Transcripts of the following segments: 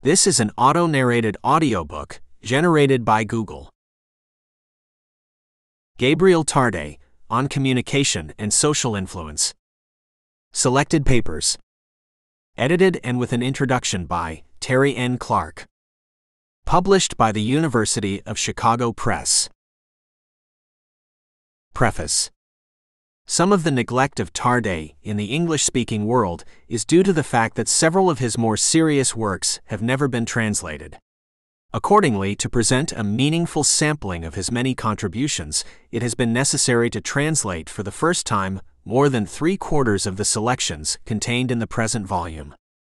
This is an auto-narrated audiobook generated by Google. Gabriel Tarde, On Communication and Social Influence. Selected papers. Edited and with an introduction by Terry N. Clark. Published by the University of Chicago Press. Preface. Some of the neglect of Tarde in the English-speaking world is due to the fact that several of his more serious works have never been translated. Accordingly, to present a meaningful sampling of his many contributions, it has been necessary to translate for the first time more than 3/4 of the selections contained in the present volume.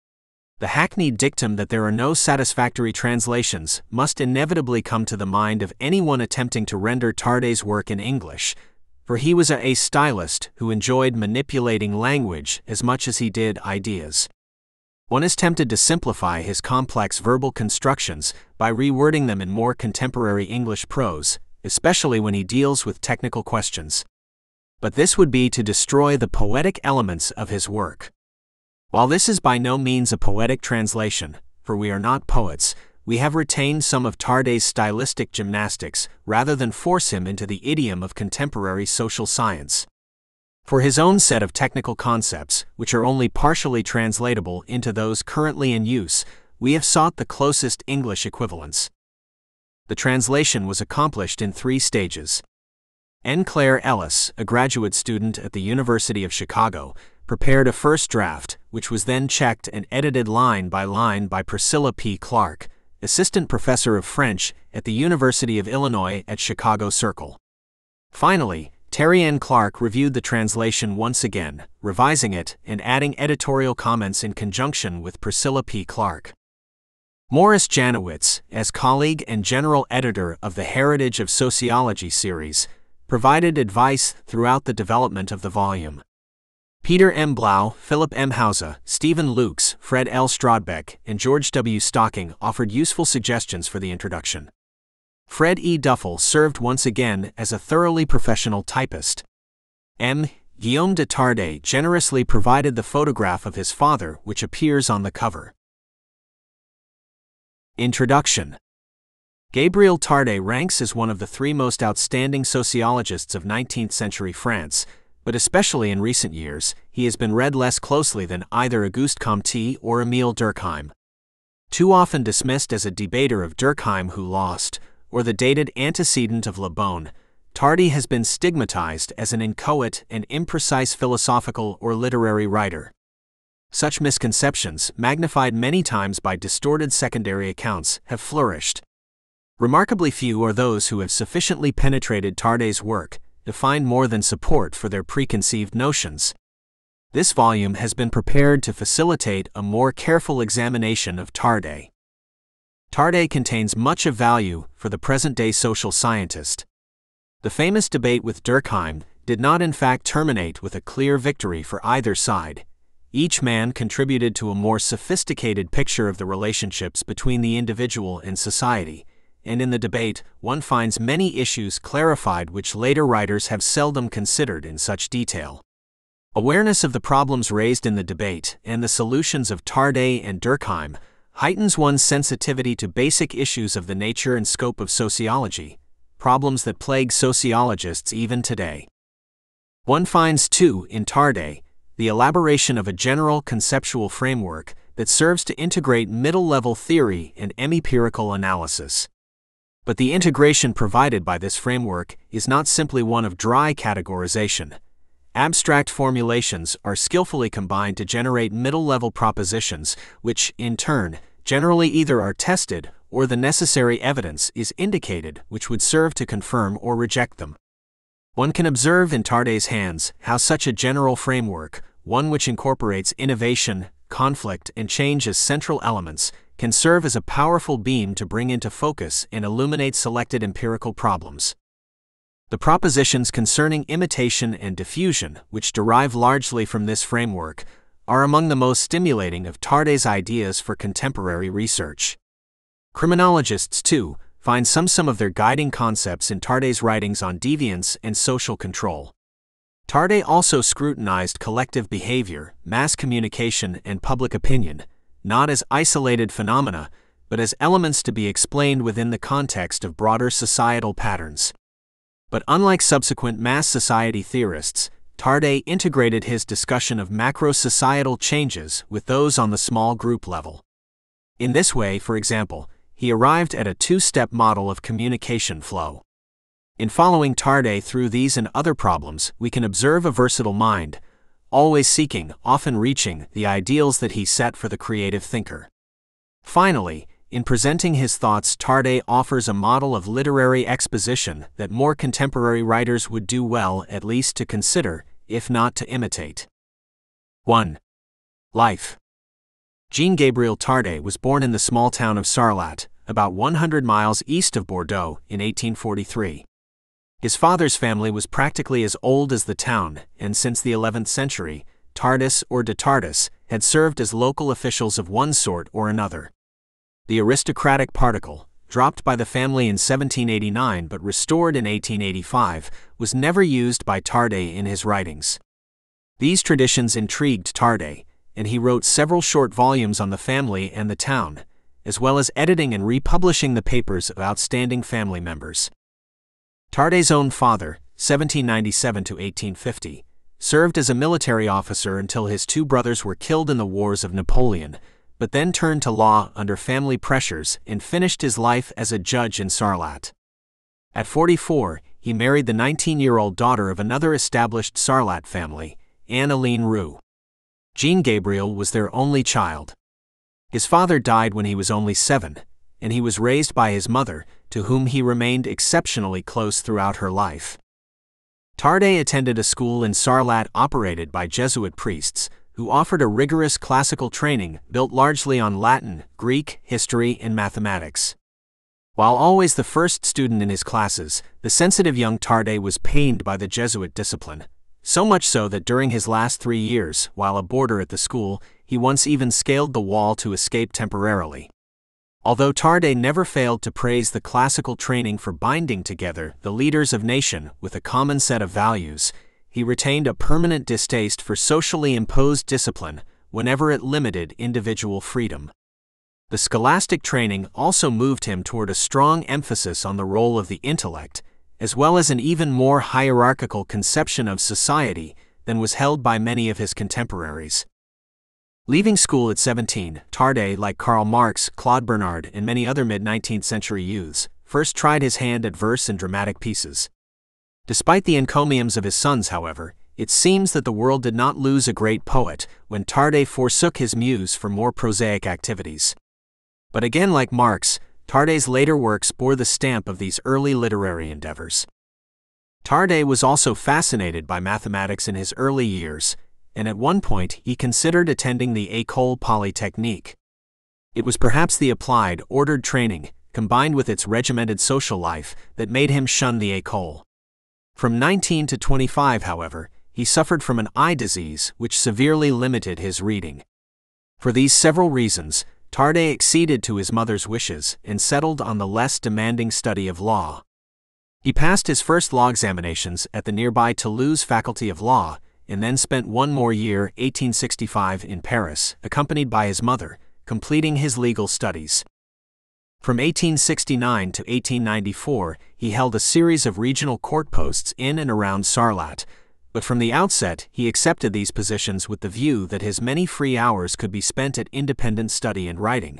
The hackneyed dictum that there are no satisfactory translations must inevitably come to the mind of anyone attempting to render Tarde's work in English, for he was a stylist who enjoyed manipulating language as much as he did ideas. One is tempted to simplify his complex verbal constructions by rewording them in more contemporary English prose, especially when he deals with technical questions. But this would be to destroy the poetic elements of his work. While this is by no means a poetic translation, for we are not poets, we have retained some of Tarde's stylistic gymnastics rather than force him into the idiom of contemporary social science. For his own set of technical concepts, which are only partially translatable into those currently in use, we have sought the closest English equivalents. The translation was accomplished in 3 stages. N. Claire Ellis, a graduate student at the University of Chicago, prepared a first draft, which was then checked and edited line by Priscilla P. Clark, assistant professor of French at the University of Illinois at Chicago Circle. Finally, Terry N. Clark reviewed the translation once again, revising it and adding editorial comments in conjunction with Priscilla P. Clark. Morris Janowitz, as colleague and general editor of the Heritage of Sociology series, provided advice throughout the development of the volume. Peter M. Blau, Philip M. Hauser, Stephen Lukes, Fred L. Strodbeck, and George W. Stocking offered useful suggestions for the introduction. Fred E. Duffel served once again as a thoroughly professional typist. M. Guillaume de Tarde generously provided the photograph of his father, which appears on the cover. Introduction. Gabriel Tarde ranks as one of the 3 most outstanding sociologists of 19th-century France, but especially in recent years, he has been read less closely than either Auguste Comte or Émile Durkheim. Too often dismissed as a debater of Durkheim who lost, or the dated antecedent of Le Bon, Tarde has been stigmatized as an inchoate and imprecise philosophical or literary writer. Such misconceptions, magnified many times by distorted secondary accounts, have flourished. Remarkably few are those who have sufficiently penetrated Tarde's work to find more than support for their preconceived notions. This volume has been prepared to facilitate a more careful examination of Tarde. Tarde contains much of value for the present-day social scientist. The famous debate with Durkheim did not in fact terminate with a clear victory for either side. Each man contributed to a more sophisticated picture of the relationships between the individual and society, and in the debate, one finds many issues clarified which later writers have seldom considered in such detail. Awareness of the problems raised in the debate and the solutions of Tarde and Durkheim heightens one's sensitivity to basic issues of the nature and scope of sociology, problems that plague sociologists even today. One finds, too, in Tarde, the elaboration of a general conceptual framework that serves to integrate middle-level theory and empirical analysis. But the integration provided by this framework is not simply one of dry categorization. Abstract formulations are skillfully combined to generate middle-level propositions, which, in turn, generally either are tested or the necessary evidence is indicated which would serve to confirm or reject them. One can observe in Tarde's hands how such a general framework, one which incorporates innovation, conflict, and change as central elements, can serve as a powerful beam to bring into focus and illuminate selected empirical problems. The propositions concerning imitation and diffusion, which derive largely from this framework, are among the most stimulating of Tarde's ideas for contemporary research. Criminologists, too, find some of their guiding concepts in Tarde's writings on deviance and social control. Tarde also scrutinized collective behavior, mass communication, and public opinion, not as isolated phenomena, but as elements to be explained within the context of broader societal patterns. But unlike subsequent mass society theorists, Tarde integrated his discussion of macrosocietal changes with those on the small group level. In this way, for example, he arrived at a two-step model of communication flow. In following Tarde through these and other problems, we can observe a versatile mind, always seeking, often reaching, the ideals that he set for the creative thinker. Finally, in presenting his thoughts, Tarde offers a model of literary exposition that more contemporary writers would do well at least to consider, if not to imitate. 1. Life. Jean Gabriel Tarde was born in the small town of Sarlat, about 100 miles east of Bordeaux, in 1843. His father's family was practically as old as the town, and since the 11th century, Tardis or de Tardis had served as local officials of one sort or another. The aristocratic particle, dropped by the family in 1789 but restored in 1885, was never used by Tarde in his writings. These traditions intrigued Tarde, and he wrote several short volumes on the family and the town, as well as editing and republishing the papers of outstanding family members. Tarde's own father, 1797 to 1850, served as a military officer until his two brothers were killed in the wars of Napoleon, but then turned to law under family pressures and finished his life as a judge in Sarlat. At 44, he married the 19-year-old daughter of another established Sarlat family, Anne-Hélène Roux. Jean Gabriel was their only child. His father died when he was only 7, and he was raised by his mother, to whom he remained exceptionally close throughout her life. Tarde attended a school in Sarlat operated by Jesuit priests, who offered a rigorous classical training built largely on Latin, Greek, history, and mathematics. While always the first student in his classes, the sensitive young Tarde was pained by the Jesuit discipline, so much so that during his last 3 years, while a boarder at the school, he once even scaled the wall to escape temporarily. Although Tarde never failed to praise the classical training for binding together the leaders of nation with a common set of values, he retained a permanent distaste for socially imposed discipline whenever it limited individual freedom. The scholastic training also moved him toward a strong emphasis on the role of the intellect, as well as an even more hierarchical conception of society than was held by many of his contemporaries. Leaving school at 17, Tarde, like Karl Marx, Claude Bernard, and many other mid-19th century youths, first tried his hand at verse and dramatic pieces. Despite the encomiums of his sons, however, it seems that the world did not lose a great poet when Tarde forsook his muse for more prosaic activities. But again, like Marx, Tarde's later works bore the stamp of these early literary endeavors. Tarde was also fascinated by mathematics in his early years, and at one point he considered attending the École Polytechnique. It was perhaps the applied, ordered training, combined with its regimented social life, that made him shun the école. From 19 to 25, however, he suffered from an eye disease which severely limited his reading. For these several reasons, Tarde acceded to his mother's wishes and settled on the less demanding study of law. He passed his first law examinations at the nearby Toulouse Faculty of Law, and then spent one more year, 1865, in Paris, accompanied by his mother, completing his legal studies. From 1869 to 1894, he held a series of regional court posts in and around Sarlat, but from the outset he accepted these positions with the view that his many free hours could be spent at independent study and writing.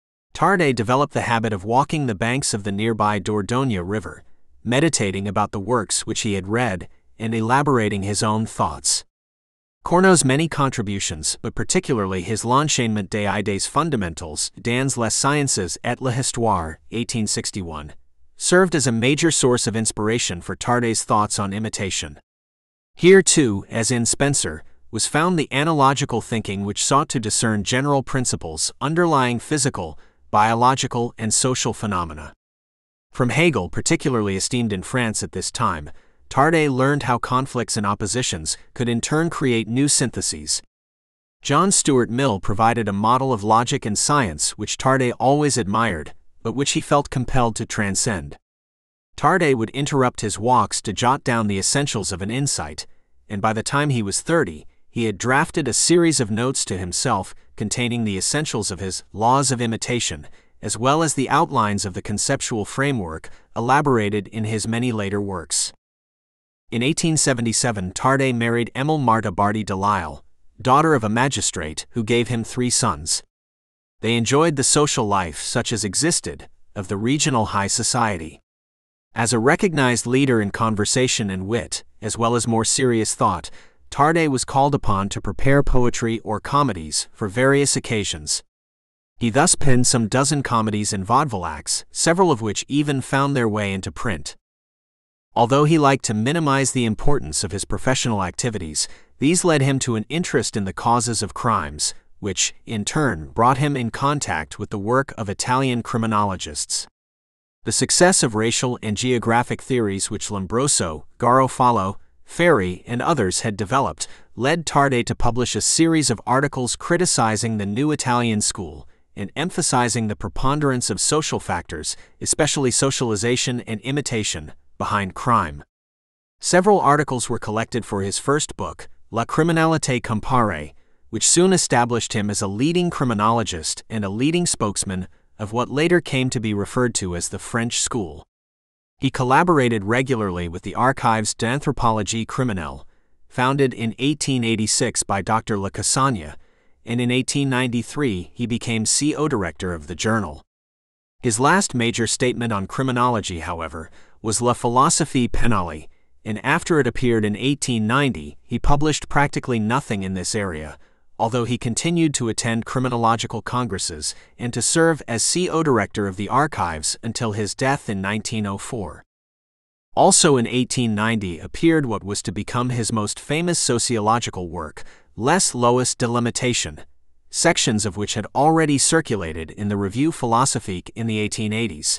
Tarde developed the habit of walking the banks of the nearby Dordogne River, meditating about the works which he had read, and elaborating his own thoughts. Corneau's many contributions, but particularly his L'enchaînement des idées fondamentales dans les sciences et l'histoire, 1861, served as a major source of inspiration for Tarde's thoughts on imitation. Here too, as in Spencer, was found the analogical thinking which sought to discern general principles underlying physical, biological, and social phenomena. From Hegel, particularly esteemed in France at this time, Tarde learned how conflicts and oppositions could in turn create new syntheses. John Stuart Mill provided a model of logic and science which Tarde always admired, but which he felt compelled to transcend. Tarde would interrupt his walks to jot down the essentials of an insight, and by the time he was 30, he had drafted a series of notes to himself containing the essentials of his laws of imitation as well as the outlines of the conceptual framework elaborated in his many later works. In 1877, Tarde married Emile Marthe Barty de Lisle, daughter of a magistrate who gave him 3 sons. They enjoyed the social life such as existed of the regional high society. As a recognized leader in conversation and wit, as well as more serious thought, Tarde was called upon to prepare poetry or comedies for various occasions. He thus penned some dozen comedies and vaudeville acts, several of which even found their way into print. Although he liked to minimize the importance of his professional activities, these led him to an interest in the causes of crimes, which, in turn, brought him in contact with the work of Italian criminologists. The success of racial and geographic theories which Lombroso, Garofalo, Ferri, and others had developed led Tarde to publish a series of articles criticizing the new Italian school and emphasizing the preponderance of social factors, especially socialization and imitation, behind crime. Several articles were collected for his first book, La criminalité comparée, which soon established him as a leading criminologist and a leading spokesman of what later came to be referred to as the French school. He collaborated regularly with the Archives d'Anthropologie Criminelle, founded in 1886 by Dr. Le Cassagne, and in 1893 he became CO director of the journal. His last major statement on criminology, however, was La philosophie pénale, and after it appeared in 1890, he published practically nothing in this area, although he continued to attend criminological congresses and to serve as CO director of the archives until his death in 1904. Also in 1890 appeared what was to become his most famous sociological work, Les Lois de l'Imitation, sections of which had already circulated in the Revue philosophique in the 1880s.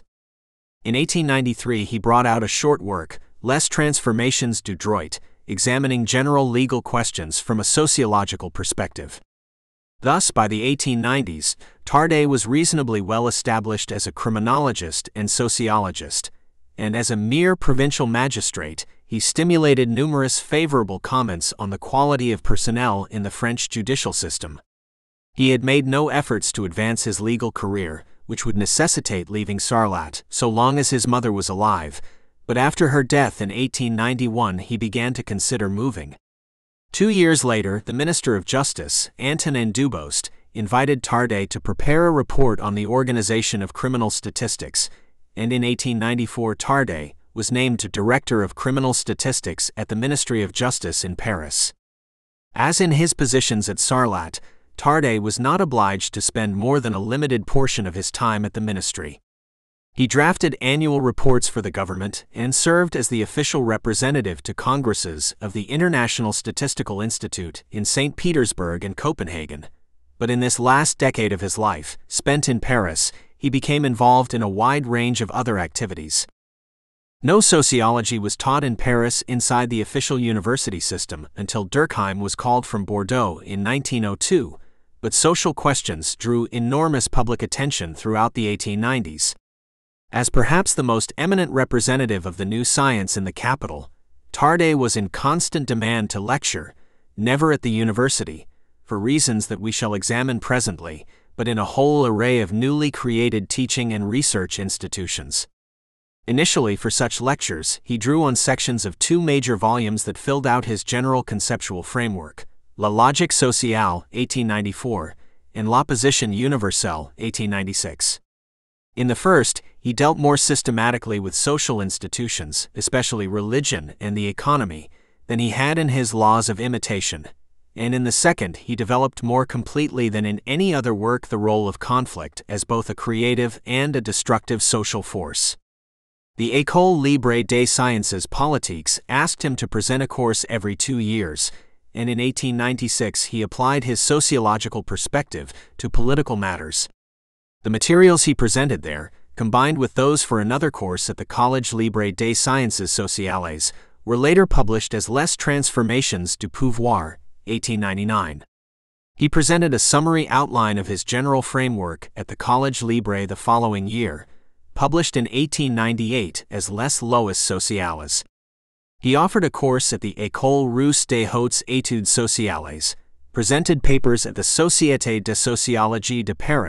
In 1893 he brought out a short work, Les Transformations du Droit, examining general legal questions from a sociological perspective. Thus, by the 1890s, Tarde was reasonably well established as a criminologist and sociologist, and as a mere provincial magistrate, he stimulated numerous favorable comments on the quality of personnel in the French judicial system. He had made no efforts to advance his legal career, which would necessitate leaving Sarlat so long as his mother was alive, but after her death in 1891 he began to consider moving. 2 years later, the Minister of Justice, Antonin Dubost, invited Tarde to prepare a report on the organization of criminal statistics, and in 1894 Tarde was named Director of Criminal Statistics at the Ministry of Justice in Paris. As in his positions at Sarlat, Tarde was not obliged to spend more than a limited portion of his time at the ministry. He drafted annual reports for the government and served as the official representative to congresses of the International Statistical Institute in St. Petersburg and Copenhagen. But in this last decade of his life, spent in Paris, he became involved in a wide range of other activities. No sociology was taught in Paris inside the official university system until Durkheim was called from Bordeaux in 1902, but social questions drew enormous public attention throughout the 1890s. As perhaps the most eminent representative of the new science in the capital, Tarde was in constant demand to lecture, never at the university, for reasons that we shall examine presently, but in a whole array of newly created teaching and research institutions. Initially, for such lectures, he drew on sections of 2 major volumes that filled out his general conceptual framework, La logique sociale, 1894, and L'opposition universelle, 1896. In the first, he dealt more systematically with social institutions, especially religion and the economy, than he had in his Laws of Imitation, and in the second he developed more completely than in any other work the role of conflict as both a creative and a destructive social force. The École Libre des Sciences Politiques asked him to present a course every 2 years, and in 1896 he applied his sociological perspective to political matters. The materials he presented there, combined with those for another course at the Collège Libre des Sciences Sociales, were later published as Les Transformations du Pouvoir, 1899. He presented a summary outline of his general framework at the Collège Libre the following year, published in 1898 as Les Lois Sociales. He offered a course at the École Russe des Hautes Études Sociales, presented papers at the Société de Sociologie de Paris,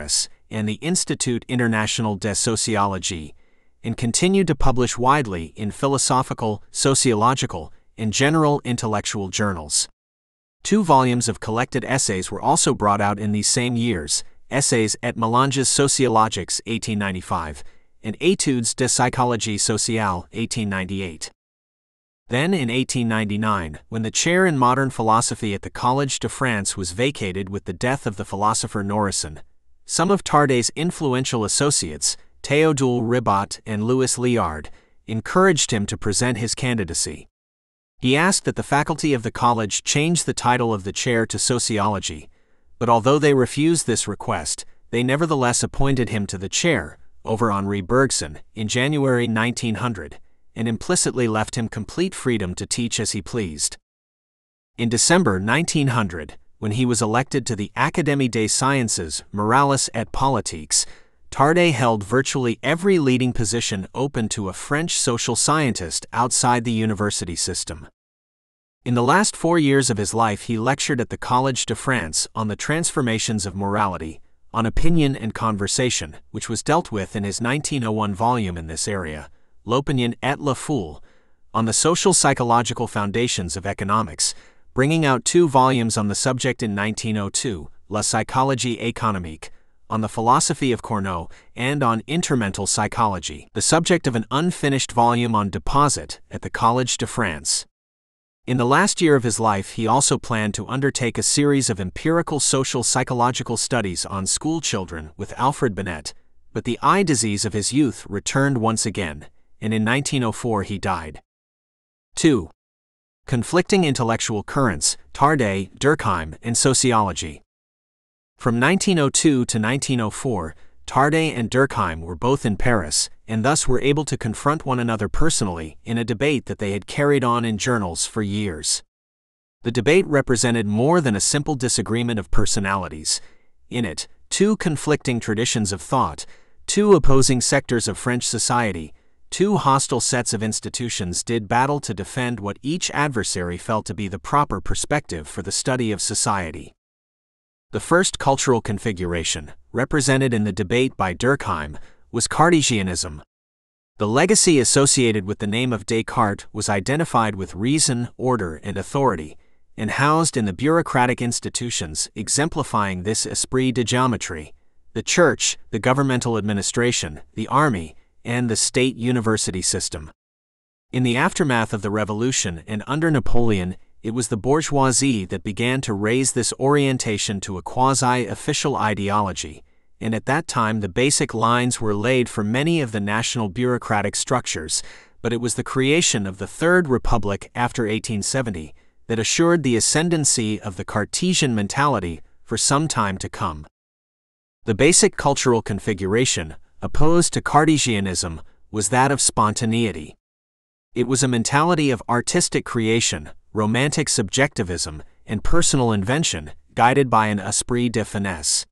and the Institut International de Sociologie, and continued to publish widely in philosophical, sociological, and general intellectual journals. 2 volumes of collected essays were also brought out in these same years, Essays et mélanges sociologiques 1895, and Études de psychologie sociale 1898. Then in 1899, when the chair in modern philosophy at the Collège de France was vacated with the death of the philosopher Nourrisson, some of Tarde's influential associates, Théodule Ribot and Louis Liard, encouraged him to present his candidacy. He asked that the faculty of the college change the title of the chair to sociology, but although they refused this request, they nevertheless appointed him to the chair, over Henri Bergson, in January 1900, and implicitly left him complete freedom to teach as he pleased. In December 1900, when he was elected to the Académie des Sciences, Morales et Politiques, Tarde held virtually every leading position open to a French social scientist outside the university system. In the last 4 years of his life he lectured at the Collège de France on the transformations of morality, on opinion and conversation, which was dealt with in his 1901 volume in this area, L'Opinion et la Foule, on the social psychological foundations of economics, bringing out 2 volumes on the subject in 1902, La psychologie économique, on the philosophy of Cournot, and on intermental psychology, the subject of an unfinished volume on deposit at the Collège de France. In the last year of his life he also planned to undertake a series of empirical social psychological studies on school children with Alfred Binet, but the eye disease of his youth returned once again, and in 1904 he died. 2. Conflicting intellectual currents, Tarde, Durkheim, and sociology. From 1902 to 1904, Tarde and Durkheim were both in Paris, and thus were able to confront one another personally in a debate that they had carried on in journals for years. The debate represented more than a simple disagreement of personalities. In it, 2 conflicting traditions of thought, 2 opposing sectors of French society, 2 hostile sets of institutions did battle to defend what each adversary felt to be the proper perspective for the study of society. The first cultural configuration, represented in the debate by Durkheim, was Cartesianism. The legacy associated with the name of Descartes was identified with reason, order, and authority, and housed in the bureaucratic institutions exemplifying this esprit de geometry: the church, the governmental administration, the army, and the state university system. In the aftermath of the Revolution and under Napoleon, it was the bourgeoisie that began to raise this orientation to a quasi-official ideology, and at that time the basic lines were laid for many of the national bureaucratic structures, but it was the creation of the Third Republic after 1870 that assured the ascendancy of the Cartesian mentality for some time to come. The basic cultural configuration, opposed to Cartesianism, was that of spontaneity. It was a mentality of artistic creation, romantic subjectivism, and personal invention, guided by an esprit de finesse.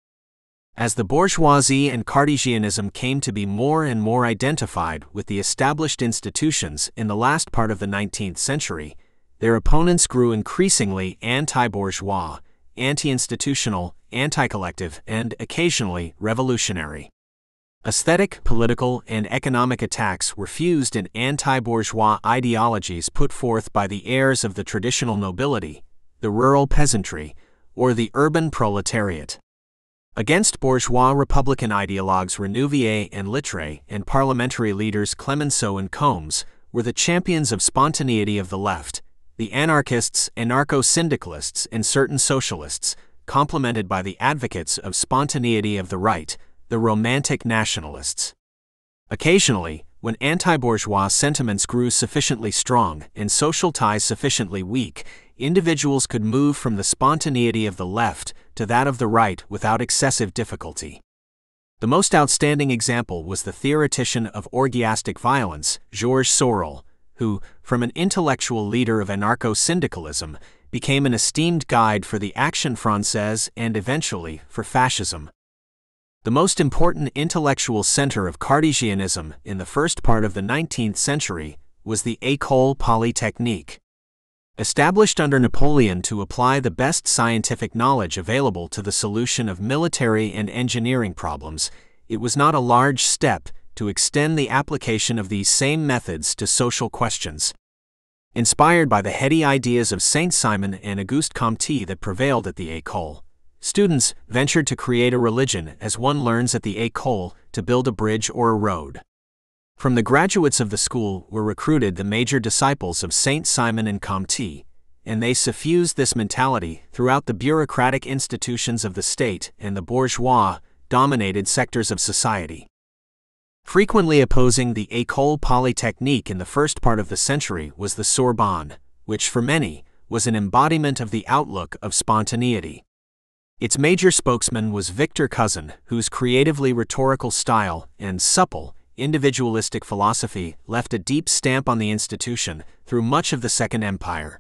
As the bourgeoisie and Cartesianism came to be more and more identified with the established institutions in the last part of the 19th century, their opponents grew increasingly anti-bourgeois, anti-institutional, anti-collective, and occasionally revolutionary. Aesthetic, political, and economic attacks were fused in anti-bourgeois ideologies put forth by the heirs of the traditional nobility, the rural peasantry, or the urban proletariat. Against bourgeois Republican ideologues Renouvier and Littre and parliamentary leaders Clemenceau and Combes were the champions of spontaneity of the left, the anarchists, anarcho-syndicalists, and certain socialists, complemented by the advocates of spontaneity of the right, the romantic nationalists. Occasionally, when anti-bourgeois sentiments grew sufficiently strong and social ties sufficiently weak, individuals could move from the spontaneity of the left to that of the right without excessive difficulty. The most outstanding example was the theoretician of orgiastic violence, Georges Sorel, who, from an intellectual leader of anarcho-syndicalism, became an esteemed guide for the Action Française and eventually for fascism. The most important intellectual center of Cartesianism in the first part of the 19th century was the École Polytechnique. Established under Napoleon to apply the best scientific knowledge available to the solution of military and engineering problems, it was not a large step to extend the application of these same methods to social questions. Inspired by the heady ideas of Saint-Simon and Auguste Comte that prevailed at the École, students ventured to create a religion as one learns at the École to build a bridge or a road. From the graduates of the school were recruited the major disciples of Saint-Simon and Comte, and they suffused this mentality throughout the bureaucratic institutions of the state and the bourgeois-dominated sectors of society. Frequently opposing the École Polytechnique in the first part of the century was the Sorbonne, which for many was an embodiment of the outlook of spontaneity. Its major spokesman was Victor Cousin, whose creatively rhetorical style and supple, individualistic philosophy left a deep stamp on the institution through much of the Second Empire.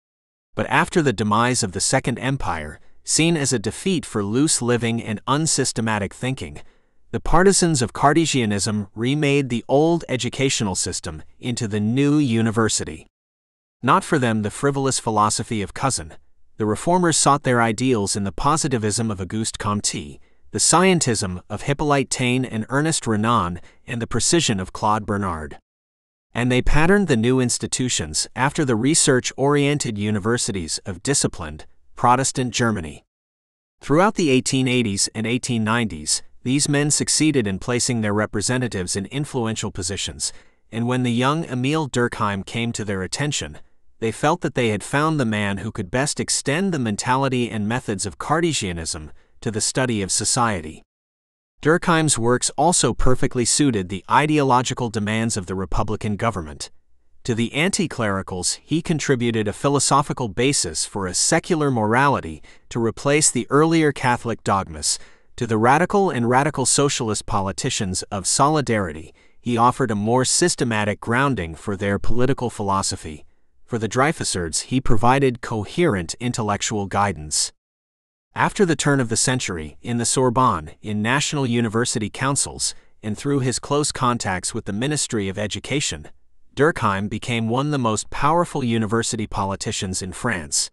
But after the demise of the Second Empire, seen as a defeat for loose living and unsystematic thinking, the partisans of Cartesianism remade the old educational system into the new university. Not for them the frivolous philosophy of Cousin. The reformers sought their ideals in the positivism of Auguste Comte, the scientism of Hippolyte Taine and Ernest Renan, and the precision of Claude Bernard. And they patterned the new institutions after the research-oriented universities of disciplined, Protestant Germany. Throughout the 1880s and 1890s, these men succeeded in placing their representatives in influential positions, and when the young Émile Durkheim came to their attention, they felt that they had found the man who could best extend the mentality and methods of Cartesianism to the study of society. Durkheim's works also perfectly suited the ideological demands of the Republican government. To the anti-clericals, he contributed a philosophical basis for a secular morality to replace the earlier Catholic dogmas. To the radical and radical socialist politicians of Solidarity, he offered a more systematic grounding for their political philosophy. For the Dreyfusards, he provided coherent intellectual guidance. After the turn of the century, in the Sorbonne, in national university councils, and through his close contacts with the Ministry of Education, Durkheim became one of the most powerful university politicians in France.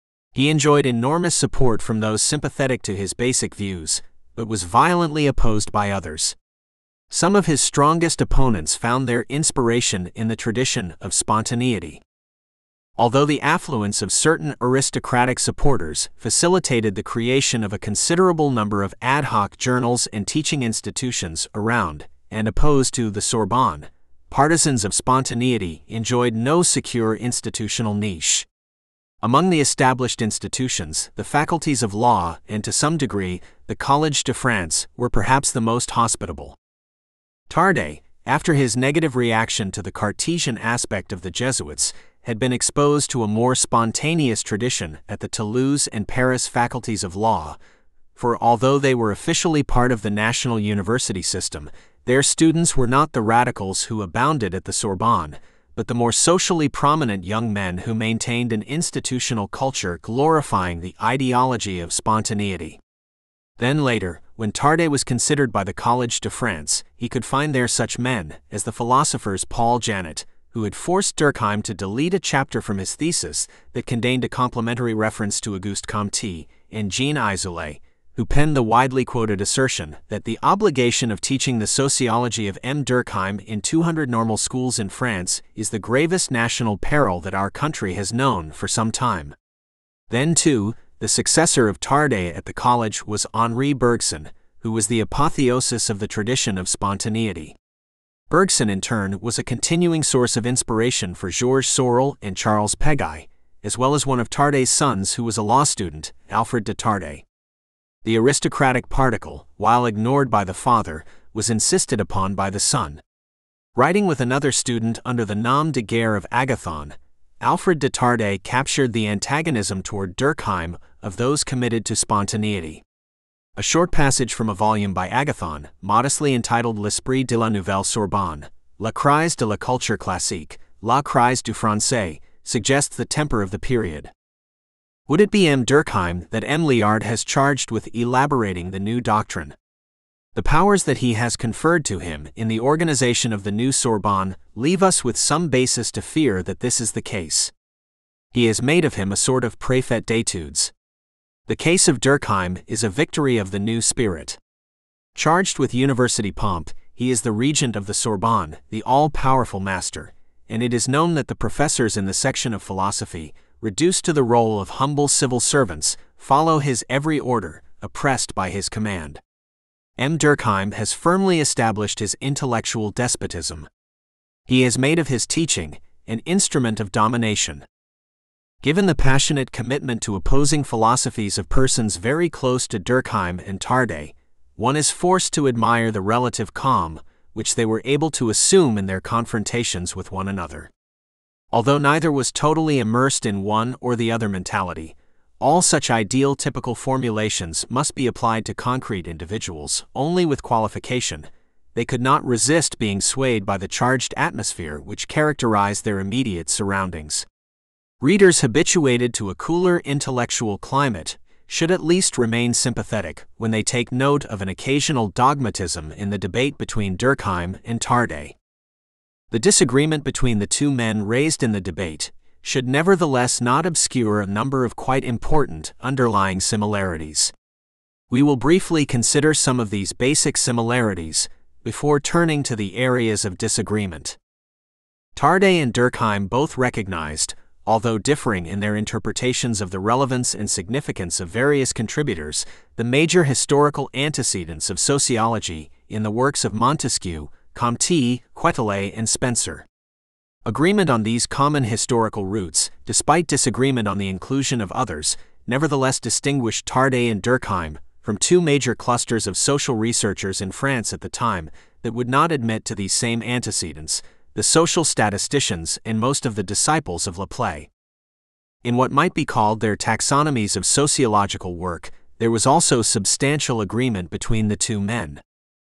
He enjoyed enormous support from those sympathetic to his basic views, but was violently opposed by others. Some of his strongest opponents found their inspiration in the tradition of spontaneity. Although the affluence of certain aristocratic supporters facilitated the creation of a considerable number of ad hoc journals and teaching institutions around and opposed to the Sorbonne, partisans of spontaneity enjoyed no secure institutional niche. Among the established institutions, the faculties of law and to some degree, the Collège de France were perhaps the most hospitable. Tarde, after his negative reaction to the Cartesian aspect of the Jesuits, had been exposed to a more spontaneous tradition at the Toulouse and Paris faculties of law, for although they were officially part of the national university system, their students were not the radicals who abounded at the Sorbonne, but the more socially prominent young men who maintained an institutional culture glorifying the ideology of spontaneity. Then later, when Tarde was considered by the Collège de France, he could find there such men as the philosophers Paul Janet, who had forced Durkheim to delete a chapter from his thesis that contained a complimentary reference to Auguste Comte, and Jean Isolet, who penned the widely quoted assertion that the obligation of teaching the sociology of M. Durkheim in 200 normal schools in France is the gravest national peril that our country has known for some time. Then, too, the successor of Tarde at the college was Henri Bergson, who was the apotheosis of the tradition of spontaneity. Bergson, in turn, was a continuing source of inspiration for Georges Sorel and Charles Peguy, as well as one of Tarde's sons who was a law student, Alfred de Tarde. The aristocratic particle, while ignored by the father, was insisted upon by the son. Writing with another student under the nom de guerre of Agathon, Alfred de Tarde captured the antagonism toward Durkheim of those committed to spontaneity. A short passage from a volume by Agathon, modestly entitled L'Esprit de la Nouvelle Sorbonne, La crise de la culture classique, La crise du français, suggests the temper of the period. Would it be M. Durkheim that M. Liard has charged with elaborating the new doctrine? The powers that he has conferred to him in the organization of the new Sorbonne leave us with some basis to fear that this is the case. He has made of him a sort of préfet d'études. The case of Durkheim is a victory of the new spirit. Charged with university pomp, he is the regent of the Sorbonne, the all-powerful master, and it is known that the professors in the section of philosophy, reduced to the role of humble civil servants, follow his every order, oppressed by his command. Durkheim has firmly established his intellectual despotism. He has made of his teaching an instrument of domination. Given the passionate commitment to opposing philosophies of persons very close to Durkheim and Tarde, one is forced to admire the relative calm which they were able to assume in their confrontations with one another. Although neither was totally immersed in one or the other mentality, all such ideal typical formulations must be applied to concrete individuals only with qualification. They could not resist being swayed by the charged atmosphere which characterized their immediate surroundings. Readers habituated to a cooler intellectual climate should at least remain sympathetic when they take note of an occasional dogmatism in the debate between Durkheim and Tarde. The disagreement between the two men raised in the debate should nevertheless not obscure a number of quite important underlying similarities. We will briefly consider some of these basic similarities before turning to the areas of disagreement. Tarde and Durkheim both recognized, although differing in their interpretations of the relevance and significance of various contributors, the major historical antecedents of sociology in the works of Montesquieu, Comte, Quetelet, and Spencer. Agreement on these common historical roots, despite disagreement on the inclusion of others, nevertheless distinguished Tarde and Durkheim from two major clusters of social researchers in France at the time that would not admit to these same antecedents, the social statisticians and most of the disciples of Laplace. In what might be called their taxonomies of sociological work, there was also substantial agreement between the two men.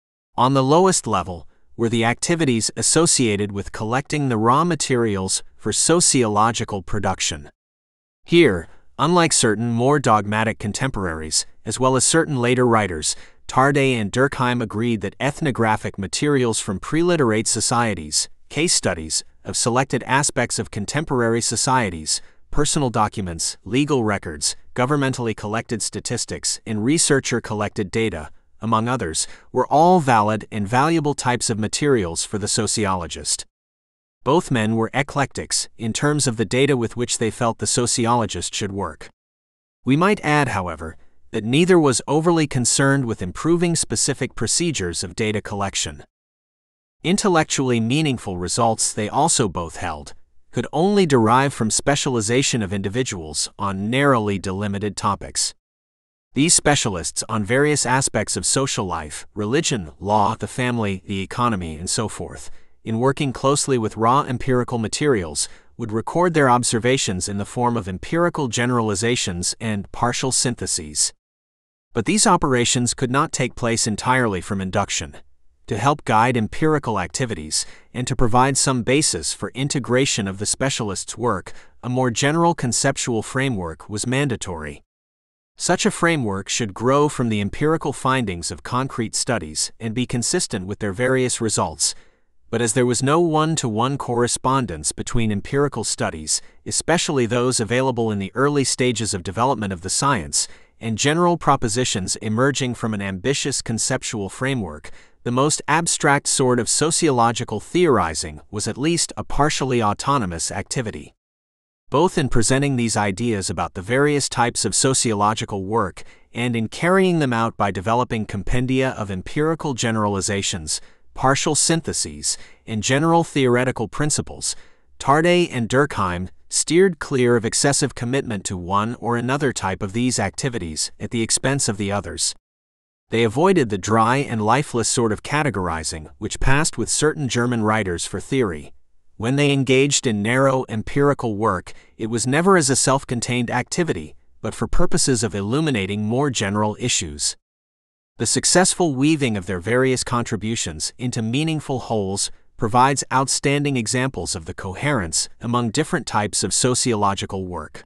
On the lowest level were the activities associated with collecting the raw materials for sociological production. Here, unlike certain more dogmatic contemporaries, as well as certain later writers, Tarde and Durkheim agreed that ethnographic materials from preliterate societies, case studies of selected aspects of contemporary societies, personal documents, legal records, governmentally collected statistics, and researcher-collected data, among others, were all valid and valuable types of materials for the sociologist. Both men were eclectics in terms of the data with which they felt the sociologist should work. We might add, however, that neither was overly concerned with improving specific procedures of data collection. Intellectually meaningful results, they also both held, could only derive from specialization of individuals on narrowly delimited topics. These specialists on various aspects of social life, religion, law, the family, the economy, and so forth, in working closely with raw empirical materials, would record their observations in the form of empirical generalizations and partial syntheses. But these operations could not take place entirely from induction. To help guide empirical activities and to provide some basis for integration of the specialist's work, a more general conceptual framework was mandatory. Such a framework should grow from the empirical findings of concrete studies and be consistent with their various results. But as there was no one-to-one correspondence between empirical studies, especially those available in the early stages of development of the science, and general propositions emerging from an ambitious conceptual framework, the most abstract sort of sociological theorizing was at least a partially autonomous activity. Both in presenting these ideas about the various types of sociological work and in carrying them out by developing compendia of empirical generalizations, partial syntheses, and general theoretical principles, Tarde and Durkheim steered clear of excessive commitment to one or another type of these activities at the expense of the others. They avoided the dry and lifeless sort of categorizing which passed with certain German writers for theory. When they engaged in narrow empirical work, it was never as a self-contained activity, but for purposes of illuminating more general issues. The successful weaving of their various contributions into meaningful wholes provides outstanding examples of the coherence among different types of sociological work.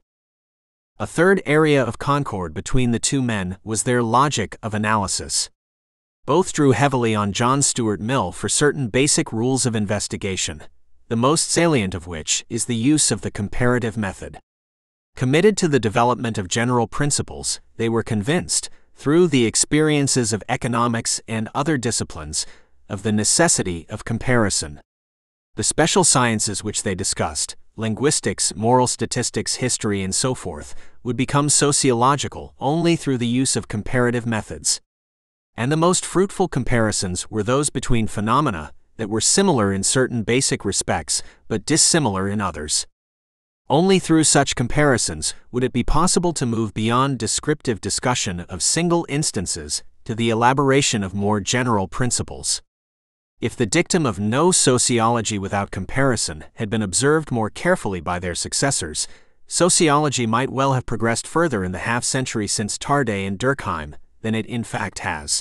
A third area of concord between the two men was their logic of analysis. Both drew heavily on John Stuart Mill for certain basic rules of investigation, the most salient of which is the use of the comparative method. Committed to the development of general principles, they were convinced, through the experiences of economics and other disciplines, of the necessity of comparison. The special sciences which they discussed, linguistics, moral statistics, history, and so forth, would become sociological only through the use of comparative methods. And the most fruitful comparisons were those between phenomena that were similar in certain basic respects but dissimilar in others. Only through such comparisons would it be possible to move beyond descriptive discussion of single instances to the elaboration of more general principles. If the dictum of no sociology without comparison had been observed more carefully by their successors, sociology might well have progressed further in the half-century since Tarde and Durkheim than it in fact has.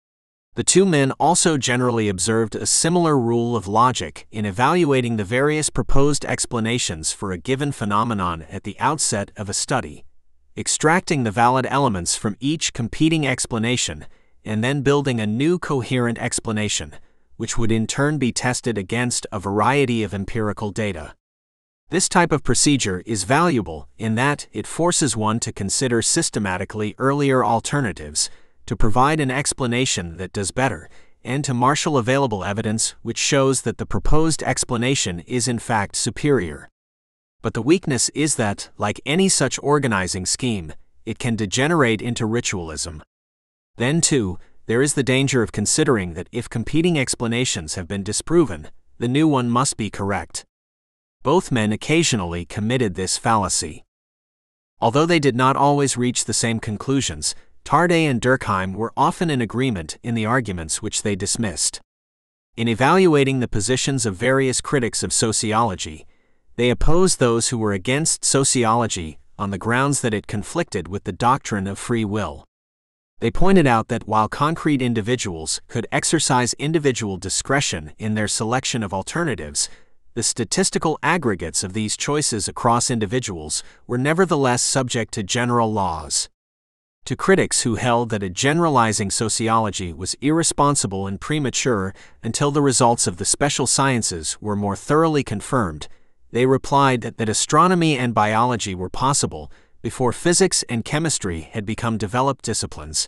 The two men also generally observed a similar rule of logic in evaluating the various proposed explanations for a given phenomenon at the outset of a study, extracting the valid elements from each competing explanation, and then building a new coherent explanation, which would in turn be tested against a variety of empirical data. This type of procedure is valuable in that it forces one to consider systematically earlier alternatives, to provide an explanation that does better, and to marshal available evidence which shows that the proposed explanation is in fact superior. But the weakness is that, like any such organizing scheme, it can degenerate into ritualism. Then, too, there is the danger of considering that if competing explanations have been disproven, the new one must be correct. Both men occasionally committed this fallacy. Although they did not always reach the same conclusions, Tarde and Durkheim were often in agreement in the arguments which they dismissed. In evaluating the positions of various critics of sociology, they opposed those who were against sociology on the grounds that it conflicted with the doctrine of free will. They pointed out that while concrete individuals could exercise individual discretion in their selection of alternatives, the statistical aggregates of these choices across individuals were nevertheless subject to general laws. To critics who held that a generalizing sociology was irresponsible and premature until the results of the special sciences were more thoroughly confirmed, they replied that astronomy and biology were possible before physics and chemistry had become developed disciplines.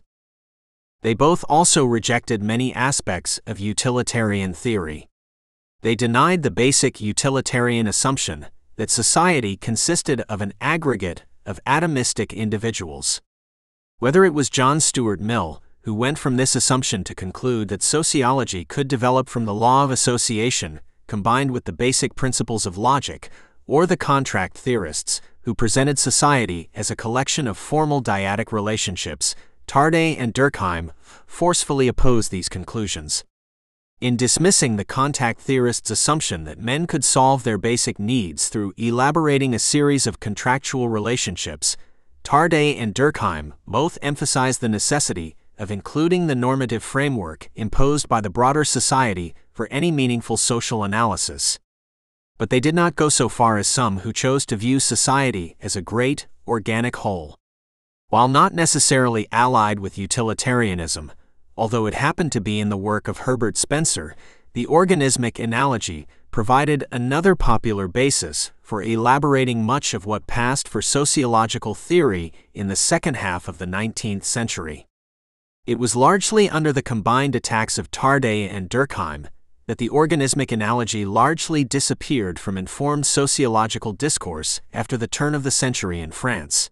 They both also rejected many aspects of utilitarian theory. They denied the basic utilitarian assumption that society consisted of an aggregate of atomistic individuals. Whether it was John Stuart Mill, who went from this assumption to conclude that sociology could develop from the law of association combined with the basic principles of logic, or the contract theorists, who presented society as a collection of formal dyadic relationships, Tarde and Durkheim forcefully opposed these conclusions. In dismissing the contact theorists' assumption that men could solve their basic needs through elaborating a series of contractual relationships, Tarde and Durkheim both emphasized the necessity of including the normative framework imposed by the broader society for any meaningful social analysis. But they did not go so far as some who chose to view society as a great, organic whole. While not necessarily allied with utilitarianism, although it happened to be in the work of Herbert Spencer, the organismic analogy provided another popular basis for elaborating much of what passed for sociological theory in the second half of the 19th century. It was largely under the combined attacks of Tarde and Durkheim that the organismic analogy largely disappeared from informed sociological discourse after the turn of the century in France.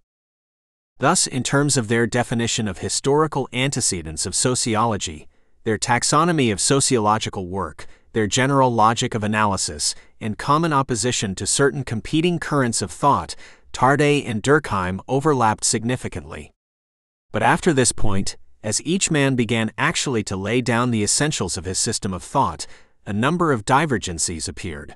Thus, in terms of their definition of historical antecedents of sociology, their taxonomy of sociological work, their general logic of analysis, and common opposition to certain competing currents of thought, Tarde and Durkheim overlapped significantly. But after this point, as each man began actually to lay down the essentials of his system of thought, a number of divergencies appeared.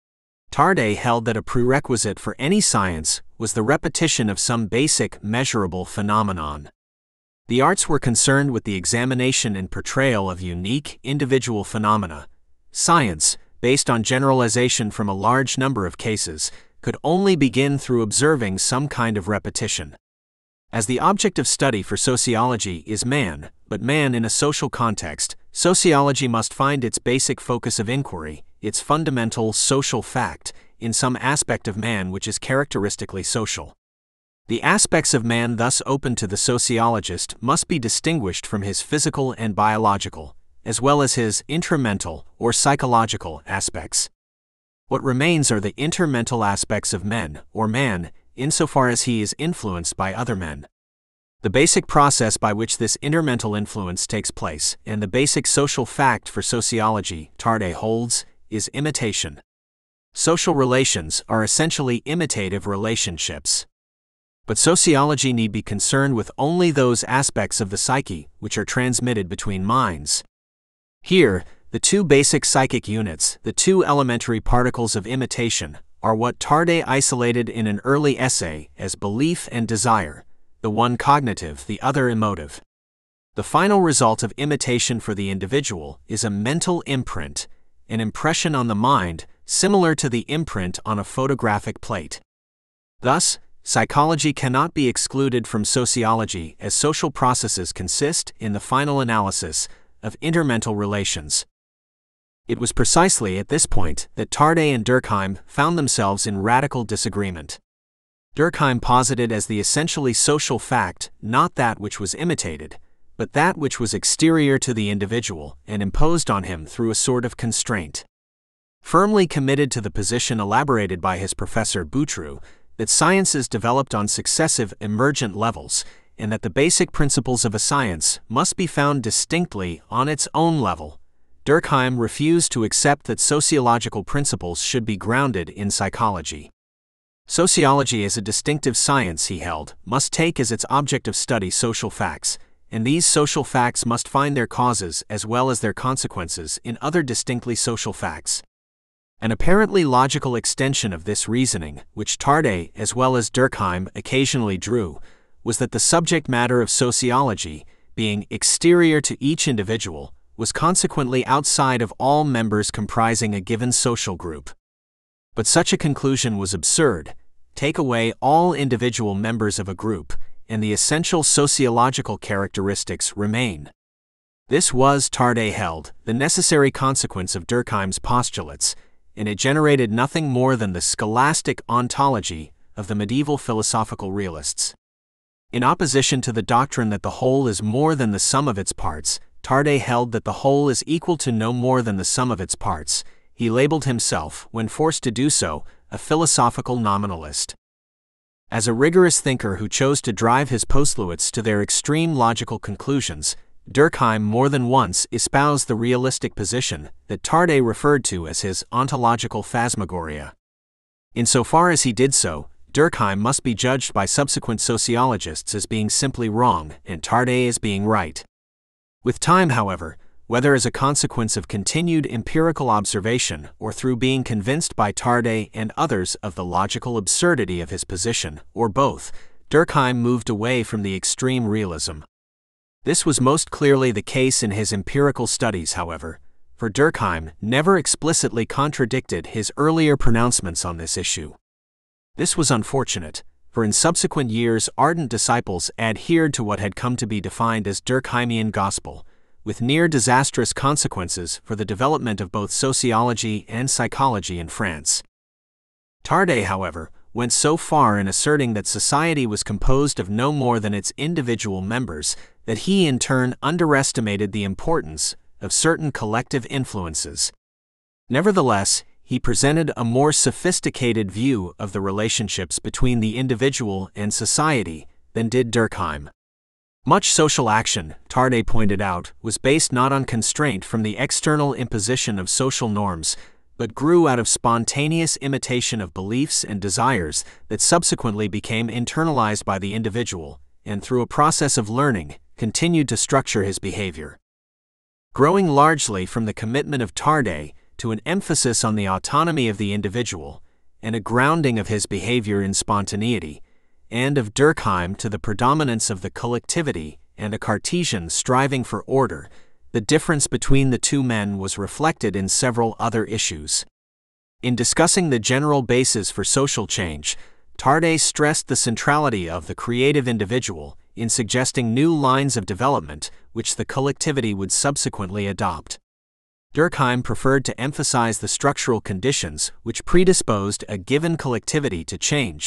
Tarde held that a prerequisite for any science was the repetition of some basic, measurable phenomenon. The arts were concerned with the examination and portrayal of unique, individual phenomena. Science, based on generalization from a large number of cases, could only begin through observing some kind of repetition. As the object of study for sociology is man, but man in a social context, sociology must find its basic focus of inquiry, its fundamental social fact, in some aspect of man which is characteristically social. The aspects of man thus open to the sociologist must be distinguished from his physical and biological, as well as his intramental or psychological aspects. What remains are the intermental aspects of men, or man, insofar as he is influenced by other men. The basic process by which this intermental influence takes place, and the basic social fact for sociology, Tarde holds, is imitation. Social relations are essentially imitative relationships. But sociology need be concerned with only those aspects of the psyche which are transmitted between minds. Here, the two basic psychic units, the two elementary particles of imitation, are what Tarde isolated in an early essay as belief and desire, the one cognitive, the other emotive. The final result of imitation for the individual is a mental imprint, an impression on the mind similar to the imprint on a photographic plate. Thus, psychology cannot be excluded from sociology, as social processes consist, in the final analysis, of intermental relations. It was precisely at this point that Tarde and Durkheim found themselves in radical disagreement. Durkheim posited as the essentially social fact not that which was imitated, but that which was exterior to the individual and imposed on him through a sort of constraint. Firmly committed to the position elaborated by his professor Boutroux, that science is developed on successive emergent levels, and that the basic principles of a science must be found distinctly on its own level, Durkheim refused to accept that sociological principles should be grounded in psychology. Sociology as a distinctive science, he held, must take as its object of study social facts, and these social facts must find their causes as well as their consequences in other distinctly social facts. An apparently logical extension of this reasoning, which Tarde as well as Durkheim occasionally drew, was that the subject matter of sociology, being exterior to each individual, was consequently outside of all members comprising a given social group. But such a conclusion was absurd. Take away all individual members of a group, and the essential sociological characteristics remain. This was, Tarde held, the necessary consequence of Durkheim's postulates, and it generated nothing more than the scholastic ontology of the medieval philosophical realists. In opposition to the doctrine that the whole is more than the sum of its parts, Tarde held that the whole is equal to no more than the sum of its parts. He labeled himself, when forced to do so, a philosophical nominalist. As a rigorous thinker who chose to drive his postulates to their extreme logical conclusions, Durkheim more than once espoused the realistic position that Tarde referred to as his ontological phantasmagoria. Insofar as he did so, Durkheim must be judged by subsequent sociologists as being simply wrong and Tarde as being right. With time, however, whether as a consequence of continued empirical observation or through being convinced by Tarde and others of the logical absurdity of his position, or both, Durkheim moved away from the extreme realism. This was most clearly the case in his empirical studies, however, for Durkheim never explicitly contradicted his earlier pronouncements on this issue. This was unfortunate, for in subsequent years ardent disciples adhered to what had come to be defined as Durkheimian gospel, with near disastrous consequences for the development of both sociology and psychology in France. Tarde, however, went so far in asserting that society was composed of no more than its individual members that he in turn underestimated the importance of certain collective influences. Nevertheless, he presented a more sophisticated view of the relationships between the individual and society than did Durkheim. Much social action, Tarde pointed out, was based not on constraint from the external imposition of social norms, but grew out of spontaneous imitation of beliefs and desires that subsequently became internalized by the individual, and through a process of learning, continued to structure his behavior. Growing largely from the commitment of Tarde to an emphasis on the autonomy of the individual, and a grounding of his behavior in spontaneity, and of Durkheim to the predominance of the collectivity and a Cartesian striving for order, the difference between the two men was reflected in several other issues. In discussing the general basis for social change, Tarde stressed the centrality of the creative individual in suggesting new lines of development which the collectivity would subsequently adopt. Durkheim preferred to emphasize the structural conditions which predisposed a given collectivity to change,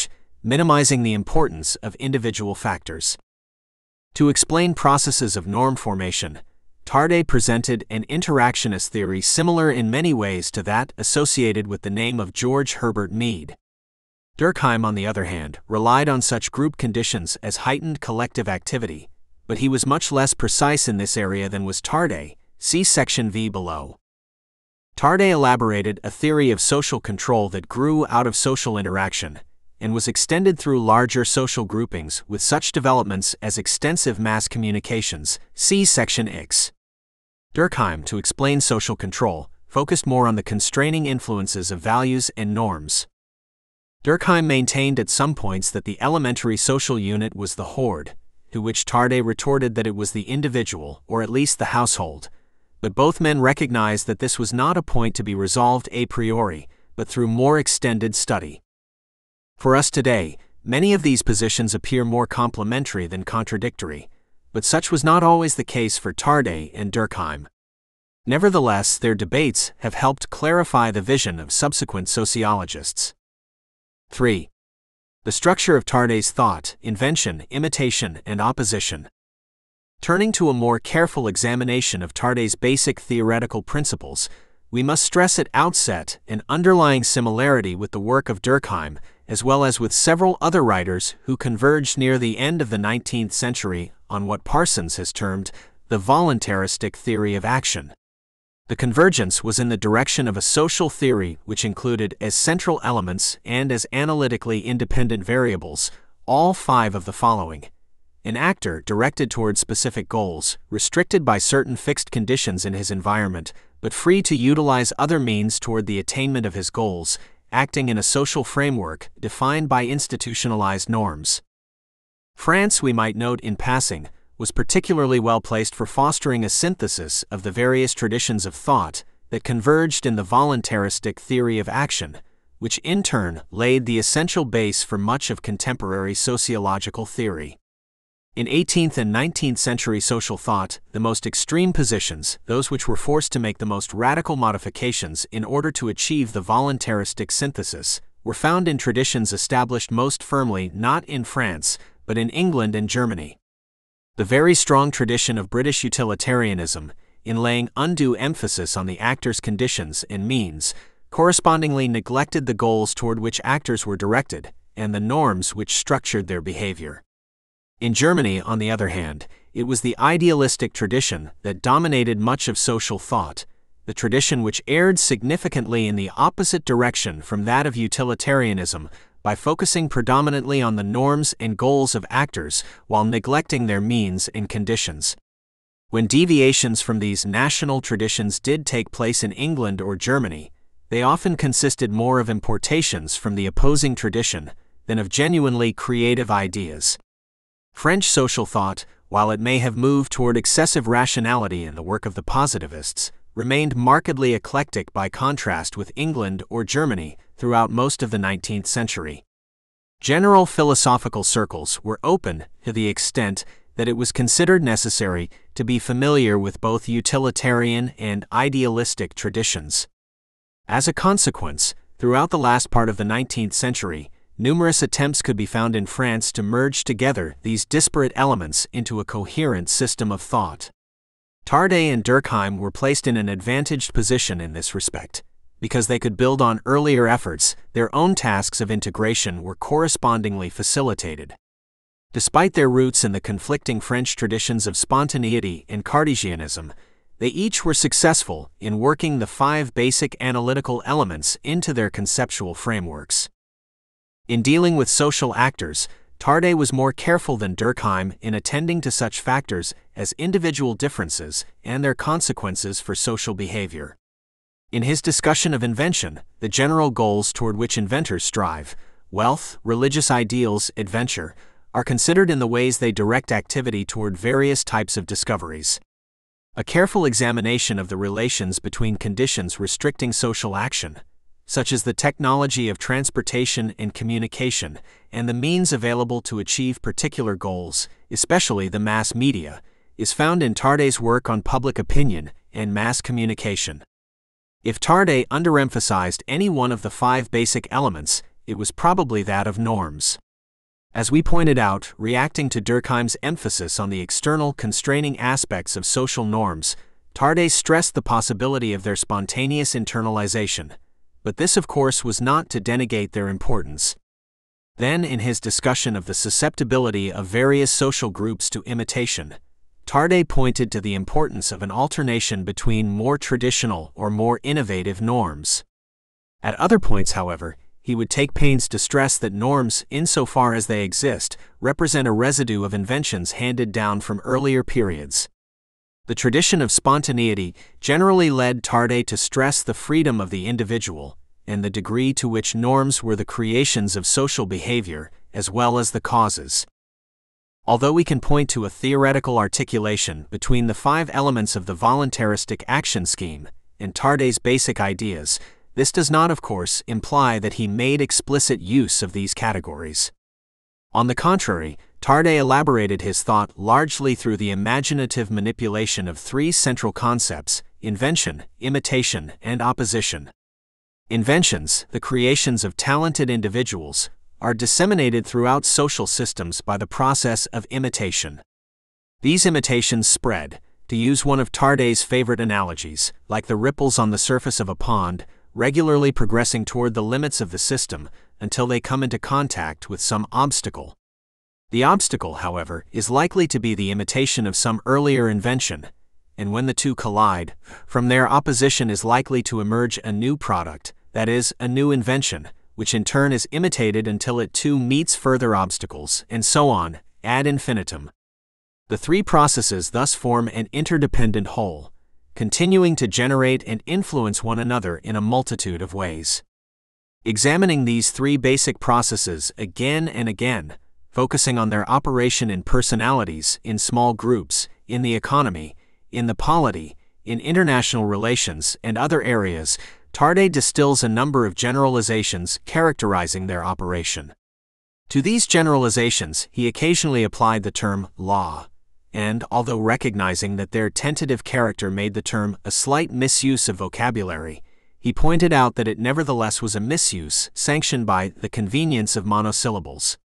minimizing the importance of individual factors. To explain processes of norm formation, Tarde presented an interactionist theory similar in many ways to that associated with the name of George Herbert Mead. Durkheim, on the other hand, relied on such group conditions as heightened collective activity, but he was much less precise in this area than was Tarde. See section V below. Tarde elaborated a theory of social control that grew out of social interaction and was extended through larger social groupings with such developments as extensive mass communications. See section X. Durkheim, to explain social control, focused more on the constraining influences of values and norms. Durkheim maintained at some points that the elementary social unit was the horde, to which Tarde retorted that it was the individual, or at least the household. But both men recognized that this was not a point to be resolved a priori, but through more extended study. For us today, many of these positions appear more complementary than contradictory, but such was not always the case for Tarde and Durkheim. Nevertheless, their debates have helped clarify the vision of subsequent sociologists. 3. The structure of Tarde's thought: invention, imitation, and opposition. Turning to a more careful examination of Tarde's basic theoretical principles, we must stress at outset an underlying similarity with the work of Durkheim, as well as with several other writers who converged near the end of the 19th century on what Parsons has termed the voluntaristic theory of action. The convergence was in the direction of a social theory which included as central elements and as analytically independent variables all five of the following: an actor directed toward specific goals, restricted by certain fixed conditions in his environment, but free to utilize other means toward the attainment of his goals, acting in a social framework defined by institutionalized norms. France, we might note in passing, was particularly well placed for fostering a synthesis of the various traditions of thought that converged in the voluntaristic theory of action, which in turn laid the essential base for much of contemporary sociological theory. In 18th and 19th century social thought, the most extreme positions, those which were forced to make the most radical modifications in order to achieve the voluntaristic synthesis, were found in traditions established most firmly not in France, but in England and Germany. The very strong tradition of British utilitarianism, in laying undue emphasis on the actor's conditions and means, correspondingly neglected the goals toward which actors were directed, and the norms which structured their behavior. In Germany, on the other hand, it was the idealistic tradition that dominated much of social thought, the tradition which erred significantly in the opposite direction from that of utilitarianism by focusing predominantly on the norms and goals of actors while neglecting their means and conditions. When deviations from these national traditions did take place in England or Germany, they often consisted more of importations from the opposing tradition than of genuinely creative ideas. French social thought, while it may have moved toward excessive rationality in the work of the positivists, remained markedly eclectic by contrast with England or Germany throughout most of the 19th century. General philosophical circles were open to the extent that it was considered necessary to be familiar with both utilitarian and idealistic traditions. As a consequence, throughout the last part of the 19th century, numerous attempts could be found in France to merge together these disparate elements into a coherent system of thought. Tarde and Durkheim were placed in an advantaged position in this respect. Because they could build on earlier efforts, their own tasks of integration were correspondingly facilitated. Despite their roots in the conflicting French traditions of spontaneity and Cartesianism, they each were successful in working the five basic analytical elements into their conceptual frameworks. In dealing with social actors, Tarde was more careful than Durkheim in attending to such factors as individual differences and their consequences for social behavior. In his discussion of invention, the general goals toward which inventors strive, wealth, religious ideals, adventure, are considered in the ways they direct activity toward various types of discoveries. A careful examination of the relations between conditions restricting social action, such as the technology of transportation and communication, and the means available to achieve particular goals, especially the mass media, is found in Tarde's work on public opinion and mass communication. If Tarde underemphasized any one of the five basic elements, it was probably that of norms. As we pointed out, reacting to Durkheim's emphasis on the external constraining aspects of social norms, Tarde stressed the possibility of their spontaneous internalization, but this of course was not to denegate their importance. Then, in his discussion of the susceptibility of various social groups to imitation, Tarde pointed to the importance of an alternation between more traditional or more innovative norms. At other points, however, he would take pains to stress that norms, insofar as they exist, represent a residue of inventions handed down from earlier periods. The tradition of spontaneity generally led Tarde to stress the freedom of the individual and the degree to which norms were the creations of social behavior, as well as the causes. Although we can point to a theoretical articulation between the 5 elements of the voluntaristic action scheme and Tarde's basic ideas, this does not, of course, imply that he made explicit use of these categories. On the contrary, Tarde elaborated his thought largely through the imaginative manipulation of 3 central concepts: invention, imitation, and opposition. Inventions, the creations of talented individuals, are disseminated throughout social systems by the process of imitation. These imitations spread, to use one of Tarde's favorite analogies, like the ripples on the surface of a pond, regularly progressing toward the limits of the system until they come into contact with some obstacle. The obstacle, however, is likely to be the imitation of some earlier invention, and when the two collide, from their opposition is likely to emerge a new product, that is, a new invention, which in turn is imitated until it too meets further obstacles, and so on, ad infinitum. The 3 processes thus form an interdependent whole, continuing to generate and influence one another in a multitude of ways. Examining these 3 basic processes again and again, focusing on their operation in personalities, in small groups, in the economy, in the polity, in international relations, and other areas, Tarde distills a number of generalizations characterizing their operation. To these generalizations, he occasionally applied the term law, and, although recognizing that their tentative character made the term a slight misuse of vocabulary, he pointed out that it nevertheless was a misuse sanctioned by the convenience of monosyllables.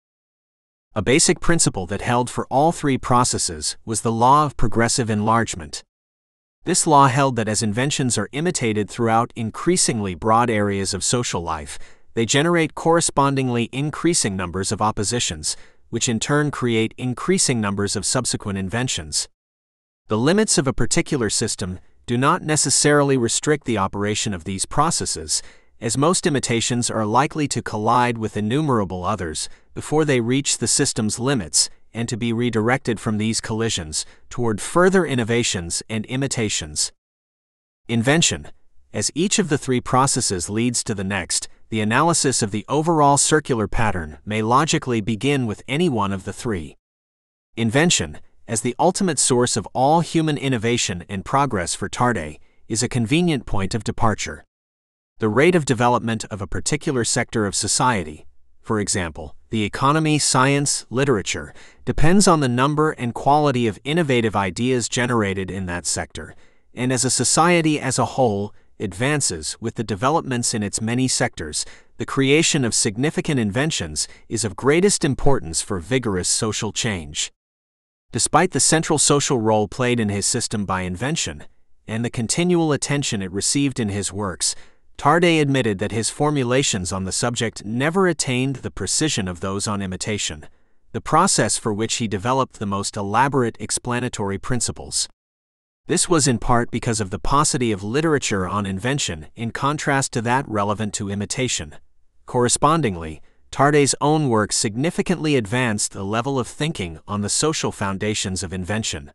A basic principle that held for all 3 processes was the law of progressive enlargement. This law held that as inventions are imitated throughout increasingly broad areas of social life, they generate correspondingly increasing numbers of oppositions, which in turn create increasing numbers of subsequent inventions. The limits of a particular system do not necessarily restrict the operation of these processes, as most imitations are likely to collide with innumerable others before they reach the system's limits and to be redirected from these collisions toward further innovations and imitations. Invention. As each of the 3 processes leads to the next, the analysis of the overall circular pattern may logically begin with any one of the 3. Invention, as the ultimate source of all human innovation and progress for Tarde, is a convenient point of departure. The rate of development of a particular sector of society, for example, the economy, science, literature, depends on the number and quality of innovative ideas generated in that sector, and as a society as a whole advances with the developments in its many sectors, the creation of significant inventions is of greatest importance for vigorous social change. Despite the central social role played in his system by invention, and the continual attention it received in his works, Tarde admitted that his formulations on the subject never attained the precision of those on imitation, the process for which he developed the most elaborate explanatory principles. This was in part because of the paucity of literature on invention in contrast to that relevant to imitation. Correspondingly, Tarde's own work significantly advanced the level of thinking on the social foundations of invention.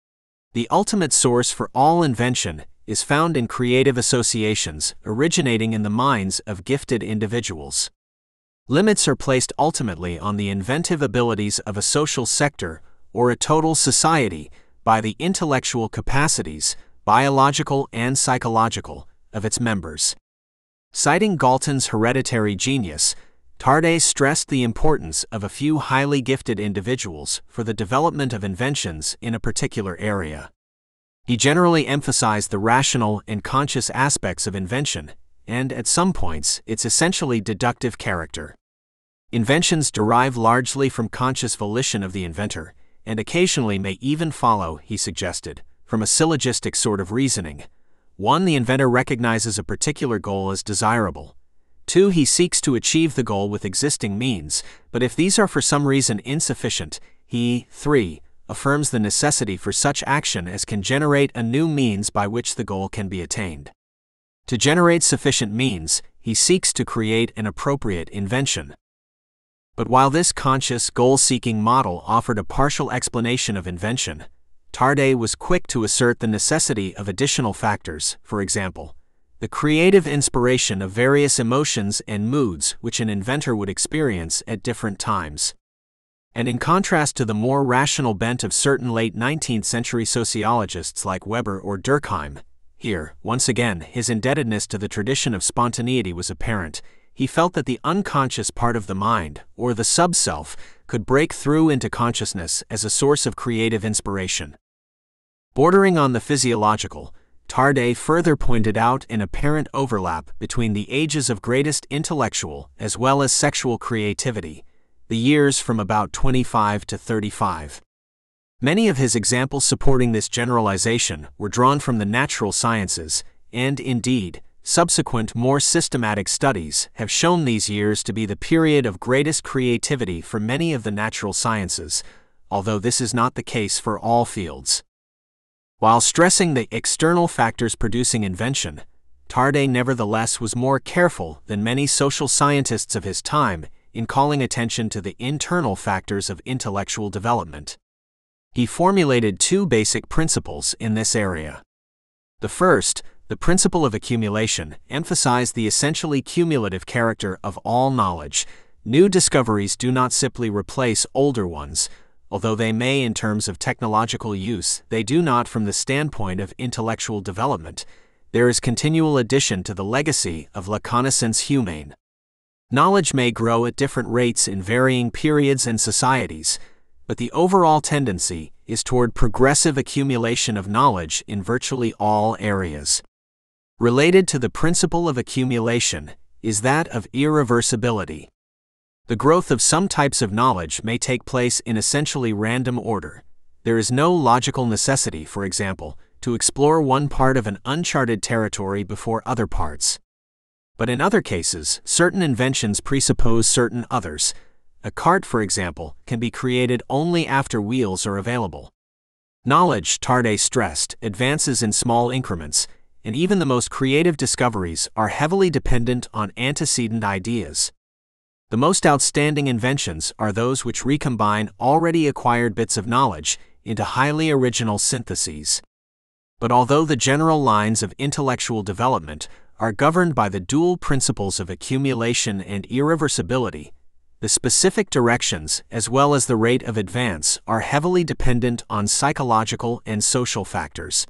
The ultimate source for all invention is found in creative associations originating in the minds of gifted individuals. Limits are placed ultimately on the inventive abilities of a social sector or a total society by the intellectual capacities, biological and psychological, of its members. Citing Galton's hereditary genius, Tarde stressed the importance of a few highly gifted individuals for the development of inventions in a particular area. He generally emphasized the rational and conscious aspects of invention, and at some points, its essentially deductive character. Inventions derive largely from conscious volition of the inventor, and occasionally may even follow, he suggested, from a syllogistic sort of reasoning. 1. The inventor recognizes a particular goal as desirable. 2. He seeks to achieve the goal with existing means, but if these are for some reason insufficient, he, 3. affirms the necessity for such action as can generate a new means by which the goal can be attained. To generate sufficient means, he seeks to create an appropriate invention. But while this conscious, goal-seeking model offered a partial explanation of invention, Tarde was quick to assert the necessity of additional factors, for example, the creative inspiration of various emotions and moods which an inventor would experience at different times. And in contrast to the more rational bent of certain late 19th century sociologists like Weber or Durkheim, here, once again, his indebtedness to the tradition of spontaneity was apparent. He felt that the unconscious part of the mind, or the sub-self, could break through into consciousness as a source of creative inspiration. Bordering on the physiological, Tarde further pointed out an apparent overlap between the ages of greatest intellectual as well as sexual creativity, the years from about 25 to 35. Many of his examples supporting this generalization were drawn from the natural sciences, and indeed, subsequent more systematic studies have shown these years to be the period of greatest creativity for many of the natural sciences, although this is not the case for all fields. While stressing the external factors producing invention, Tarde nevertheless was more careful than many social scientists of his time in calling attention to the internal factors of intellectual development. He formulated two basic principles in this area. The first, the principle of accumulation, emphasized the essentially cumulative character of all knowledge. New discoveries do not simply replace older ones, although they may in terms of technological use, they do not from the standpoint of intellectual development. There is continual addition to the legacy of la connaissance humaine. Knowledge may grow at different rates in varying periods and societies, but the overall tendency is toward progressive accumulation of knowledge in virtually all areas. Related to the principle of accumulation is that of irreversibility. The growth of some types of knowledge may take place in essentially random order. There is no logical necessity, for example, to explore one part of an uncharted territory before other parts. But in other cases, certain inventions presuppose certain others. A cart, for example, can be created only after wheels are available. Knowledge, Tarde stressed, advances in small increments, and even the most creative discoveries are heavily dependent on antecedent ideas. The most outstanding inventions are those which recombine already acquired bits of knowledge into highly original syntheses. But although the general lines of intellectual development are governed by the dual principles of accumulation and irreversibility, the specific directions as well as the rate of advance are heavily dependent on psychological and social factors.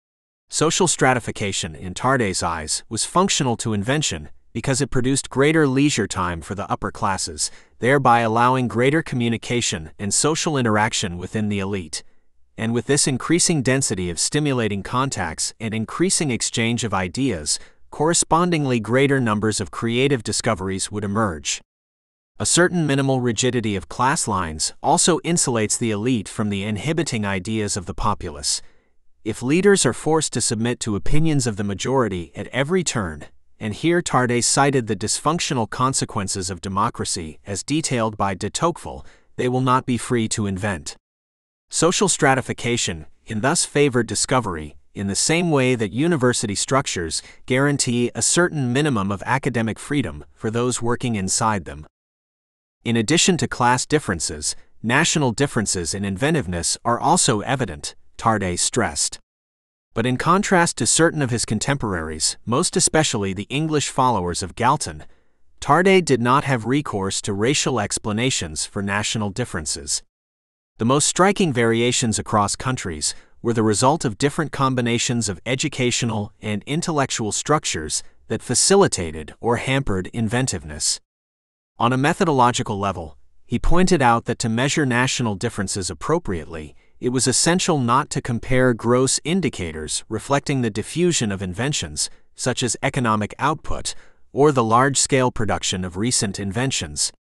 Social stratification, in Tarde's eyes, was functional to invention because it produced greater leisure time for the upper classes, thereby allowing greater communication and social interaction within the elite. And with this increasing density of stimulating contacts and increasing exchange of ideas, correspondingly greater numbers of creative discoveries would emerge. A certain minimal rigidity of class lines also insulates the elite from the inhibiting ideas of the populace. If leaders are forced to submit to opinions of the majority at every turn, and here Tarde cited the dysfunctional consequences of democracy as detailed by de Tocqueville, they will not be free to invent. Social stratification can thus favor discovery, in the same way that university structures guarantee a certain minimum of academic freedom for those working inside them. In addition to class differences, national differences in inventiveness are also evident, Tarde stressed. But in contrast to certain of his contemporaries, most especially the English followers of Galton, Tarde did not have recourse to racial explanations for national differences. The most striking variations across countries were the result of different combinations of educational and intellectual structures that facilitated or hampered inventiveness. On a methodological level, he pointed out that to measure national differences appropriately, it was essential not to compare gross indicators reflecting the diffusion of inventions, such as economic output, or the large-scale production of recent inventions.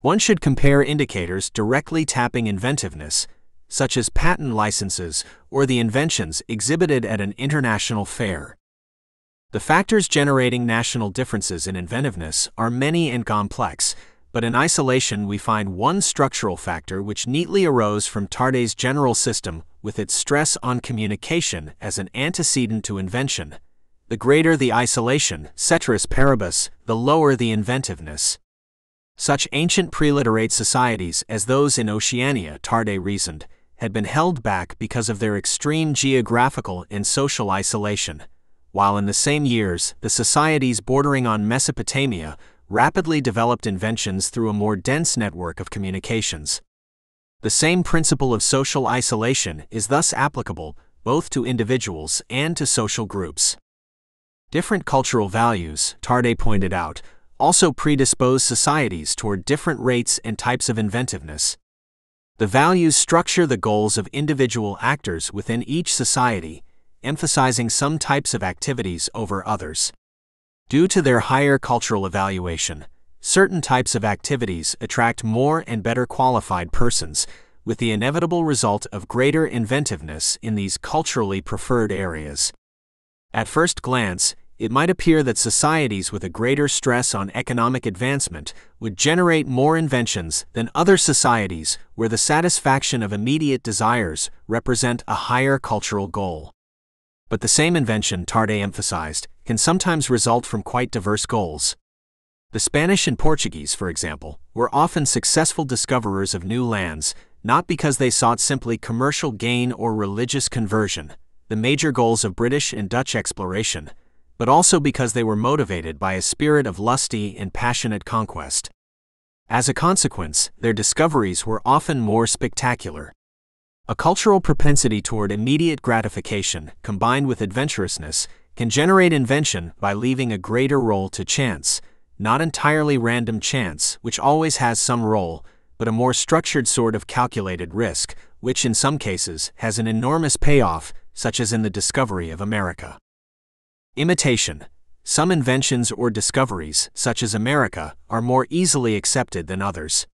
One should compare indicators directly tapping inventiveness, such as patent licenses or the inventions exhibited at an international fair. The factors generating national differences in inventiveness are many and complex, but in isolation we find one structural factor which neatly arose from Tarde's general system with its stress on communication as an antecedent to invention. The greater the isolation, ceteris paribus, the lower the inventiveness. Such ancient preliterate societies as those in Oceania, Tarde reasoned, had been held back because of their extreme geographical and social isolation, while in the same years the societies bordering on Mesopotamia rapidly developed inventions through a more dense network of communications. The same principle of social isolation is thus applicable both to individuals and to social groups. Different cultural values, Tarde pointed out, also predispose societies toward different rates and types of inventiveness. The values structure the goals of individual actors within each society, emphasizing some types of activities over others. Due to their higher cultural evaluation, certain types of activities attract more and better qualified persons, with the inevitable result of greater inventiveness in these culturally preferred areas. At first glance, it might appear that societies with a greater stress on economic advancement would generate more inventions than other societies where the satisfaction of immediate desires represent a higher cultural goal. But the same invention, Tarde emphasized, can sometimes result from quite diverse goals. The Spanish and Portuguese, for example, were often successful discoverers of new lands, not because they sought simply commercial gain or religious conversion, the major goals of British and Dutch exploration, but also because they were motivated by a spirit of lusty and passionate conquest. As a consequence, their discoveries were often more spectacular. A cultural propensity toward immediate gratification, combined with adventurousness, can generate invention by leaving a greater role to chance, not entirely random chance, which always has some role, but a more structured sort of calculated risk, which in some cases has an enormous payoff, such as in the discovery of America. Imitation. Some inventions or discoveries, such as America, are more easily accepted than others.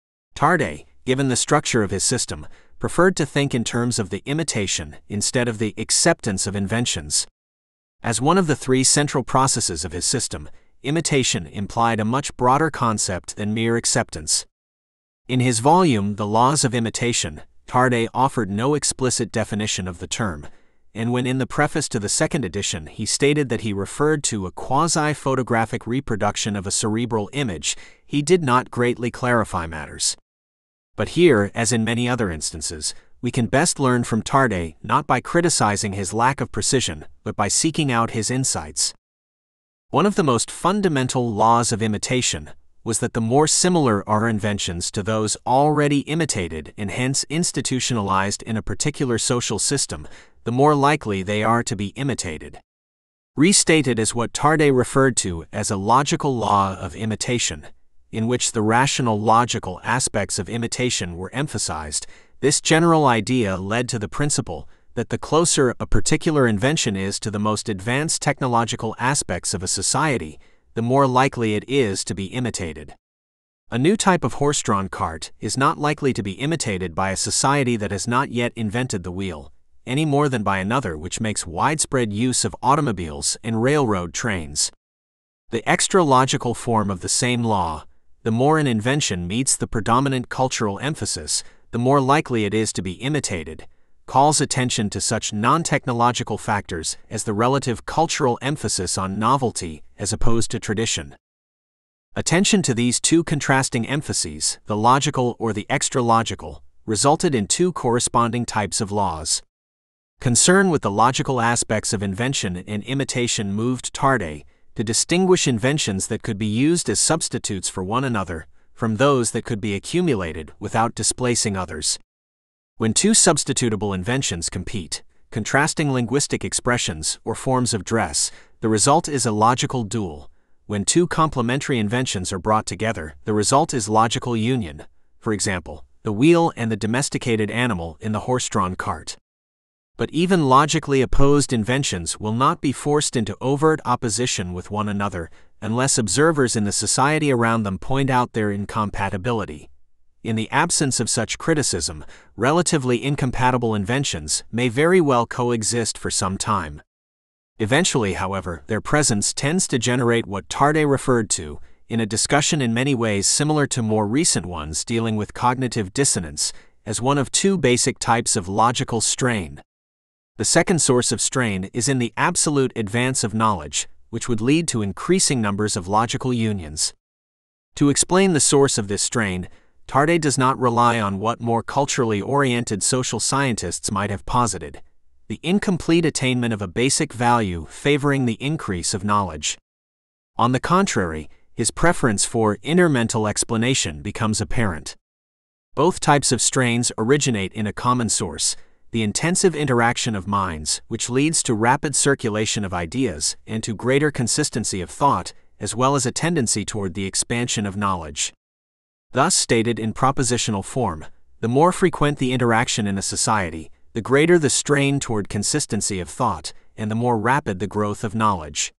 Tarde, given the structure of his system, preferred to think in terms of the imitation instead of the acceptance of inventions. As one of the three central processes of his system, imitation implied a much broader concept than mere acceptance. In his volume, The Laws of Imitation, Tarde offered no explicit definition of the term, and when in the preface to the second edition he stated that he referred to a quasi-photographic reproduction of a cerebral image, he did not greatly clarify matters. But here, as in many other instances, we can best learn from Tarde not by criticizing his lack of precision, but by seeking out his insights. One of the most fundamental laws of imitation was that the more similar our inventions to those already imitated and hence institutionalized in a particular social system, the more likely they are to be imitated. Restated as what Tarde referred to as a logical law of imitation, in which the rational logical aspects of imitation were emphasized, this general idea led to the principle that the closer a particular invention is to the most advanced technological aspects of a society, the more likely it is to be imitated. A new type of horse-drawn cart is not likely to be imitated by a society that has not yet invented the wheel, any more than by another which makes widespread use of automobiles and railroad trains. The extra-logical form of the same law, the more an invention meets the predominant cultural emphasis, the more likely it is to be imitated, calls attention to such non-technological factors as the relative cultural emphasis on novelty as opposed to tradition. Attention to these two contrasting emphases, the logical or the extra-logical, resulted in two corresponding types of laws. Concern with the logical aspects of invention and imitation moved Tarde to distinguish inventions that could be used as substitutes for one another from those that could be accumulated without displacing others. When two substitutable inventions compete, contrasting linguistic expressions or forms of dress, the result is a logical duel. When two complementary inventions are brought together, the result is logical union. For example, the wheel and the domesticated animal in the horse-drawn cart. But even logically opposed inventions will not be forced into overt opposition with one another unless observers in the society around them point out their incompatibility. In the absence of such criticism, relatively incompatible inventions may very well coexist for some time. Eventually, however, their presence tends to generate what Tarde referred to, in a discussion in many ways similar to more recent ones dealing with cognitive dissonance, as one of two basic types of logical strain. The second source of strain is in the absolute advance of knowledge, which would lead to increasing numbers of logical unions. To explain the source of this strain, Tarde does not rely on what more culturally oriented social scientists might have posited: the incomplete attainment of a basic value favoring the increase of knowledge. On the contrary, his preference for inner mental explanation becomes apparent. Both types of strains originate in a common source: the intensive interaction of minds, which leads to rapid circulation of ideas and to greater consistency of thought, as well as a tendency toward the expansion of knowledge. Thus stated in propositional form, the more frequent the interaction in a society, the greater the strain toward consistency of thought, and the more rapid the growth of knowledge.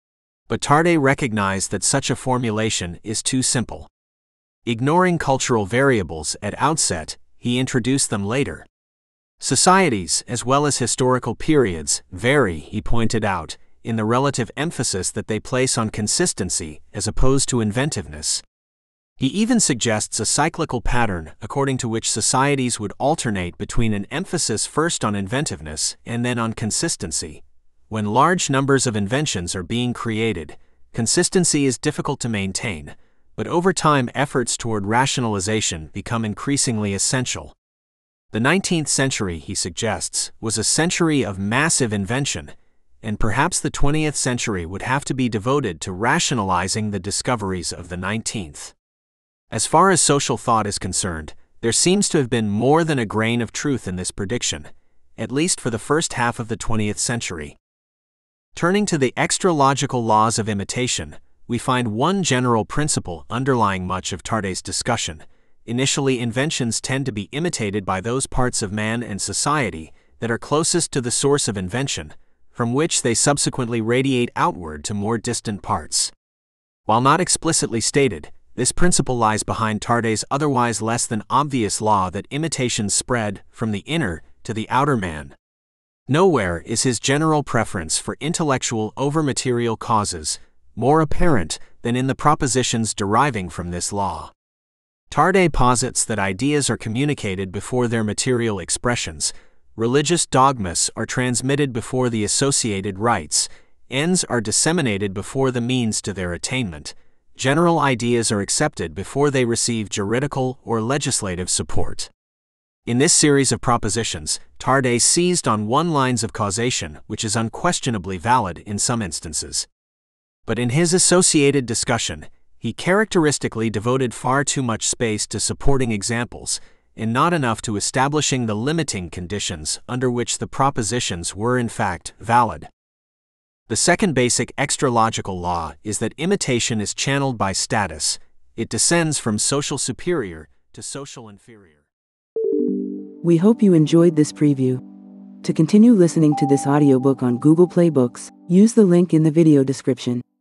But Tarde recognized that such a formulation is too simple. Ignoring cultural variables at outset, he introduced them later. Societies, as well as historical periods, vary, he pointed out, in the relative emphasis that they place on consistency as opposed to inventiveness. He even suggests a cyclical pattern according to which societies would alternate between an emphasis first on inventiveness and then on consistency. When large numbers of inventions are being created, consistency is difficult to maintain, but over time efforts toward rationalization become increasingly essential. The 19th century, he suggests, was a century of massive invention, and perhaps the 20th century would have to be devoted to rationalizing the discoveries of the 19th. As far as social thought is concerned, there seems to have been more than a grain of truth in this prediction, at least for the first half of the 20th century. Turning to the extra-logical laws of imitation, we find one general principle underlying much of Tarde's discussion. Initially, inventions tend to be imitated by those parts of man and society that are closest to the source of invention, from which they subsequently radiate outward to more distant parts. While not explicitly stated, this principle lies behind Tarde's otherwise less than obvious law that imitations spread from the inner to the outer man. Nowhere is his general preference for intellectual over material causes more apparent than in the propositions deriving from this law. Tarde posits that ideas are communicated before their material expressions, religious dogmas are transmitted before the associated rites, ends are disseminated before the means to their attainment, general ideas are accepted before they receive juridical or legislative support. In this series of propositions, Tarde seized on one line of causation which is unquestionably valid in some instances. But in his associated discussion, he characteristically devoted far too much space to supporting examples, and not enough to establishing the limiting conditions under which the propositions were in fact valid. The second basic extra-logical law is that imitation is channeled by status. It descends from social superior to social inferior. We hope you enjoyed this preview. To continue listening to this audiobook on Google Play Books, use the link in the video description.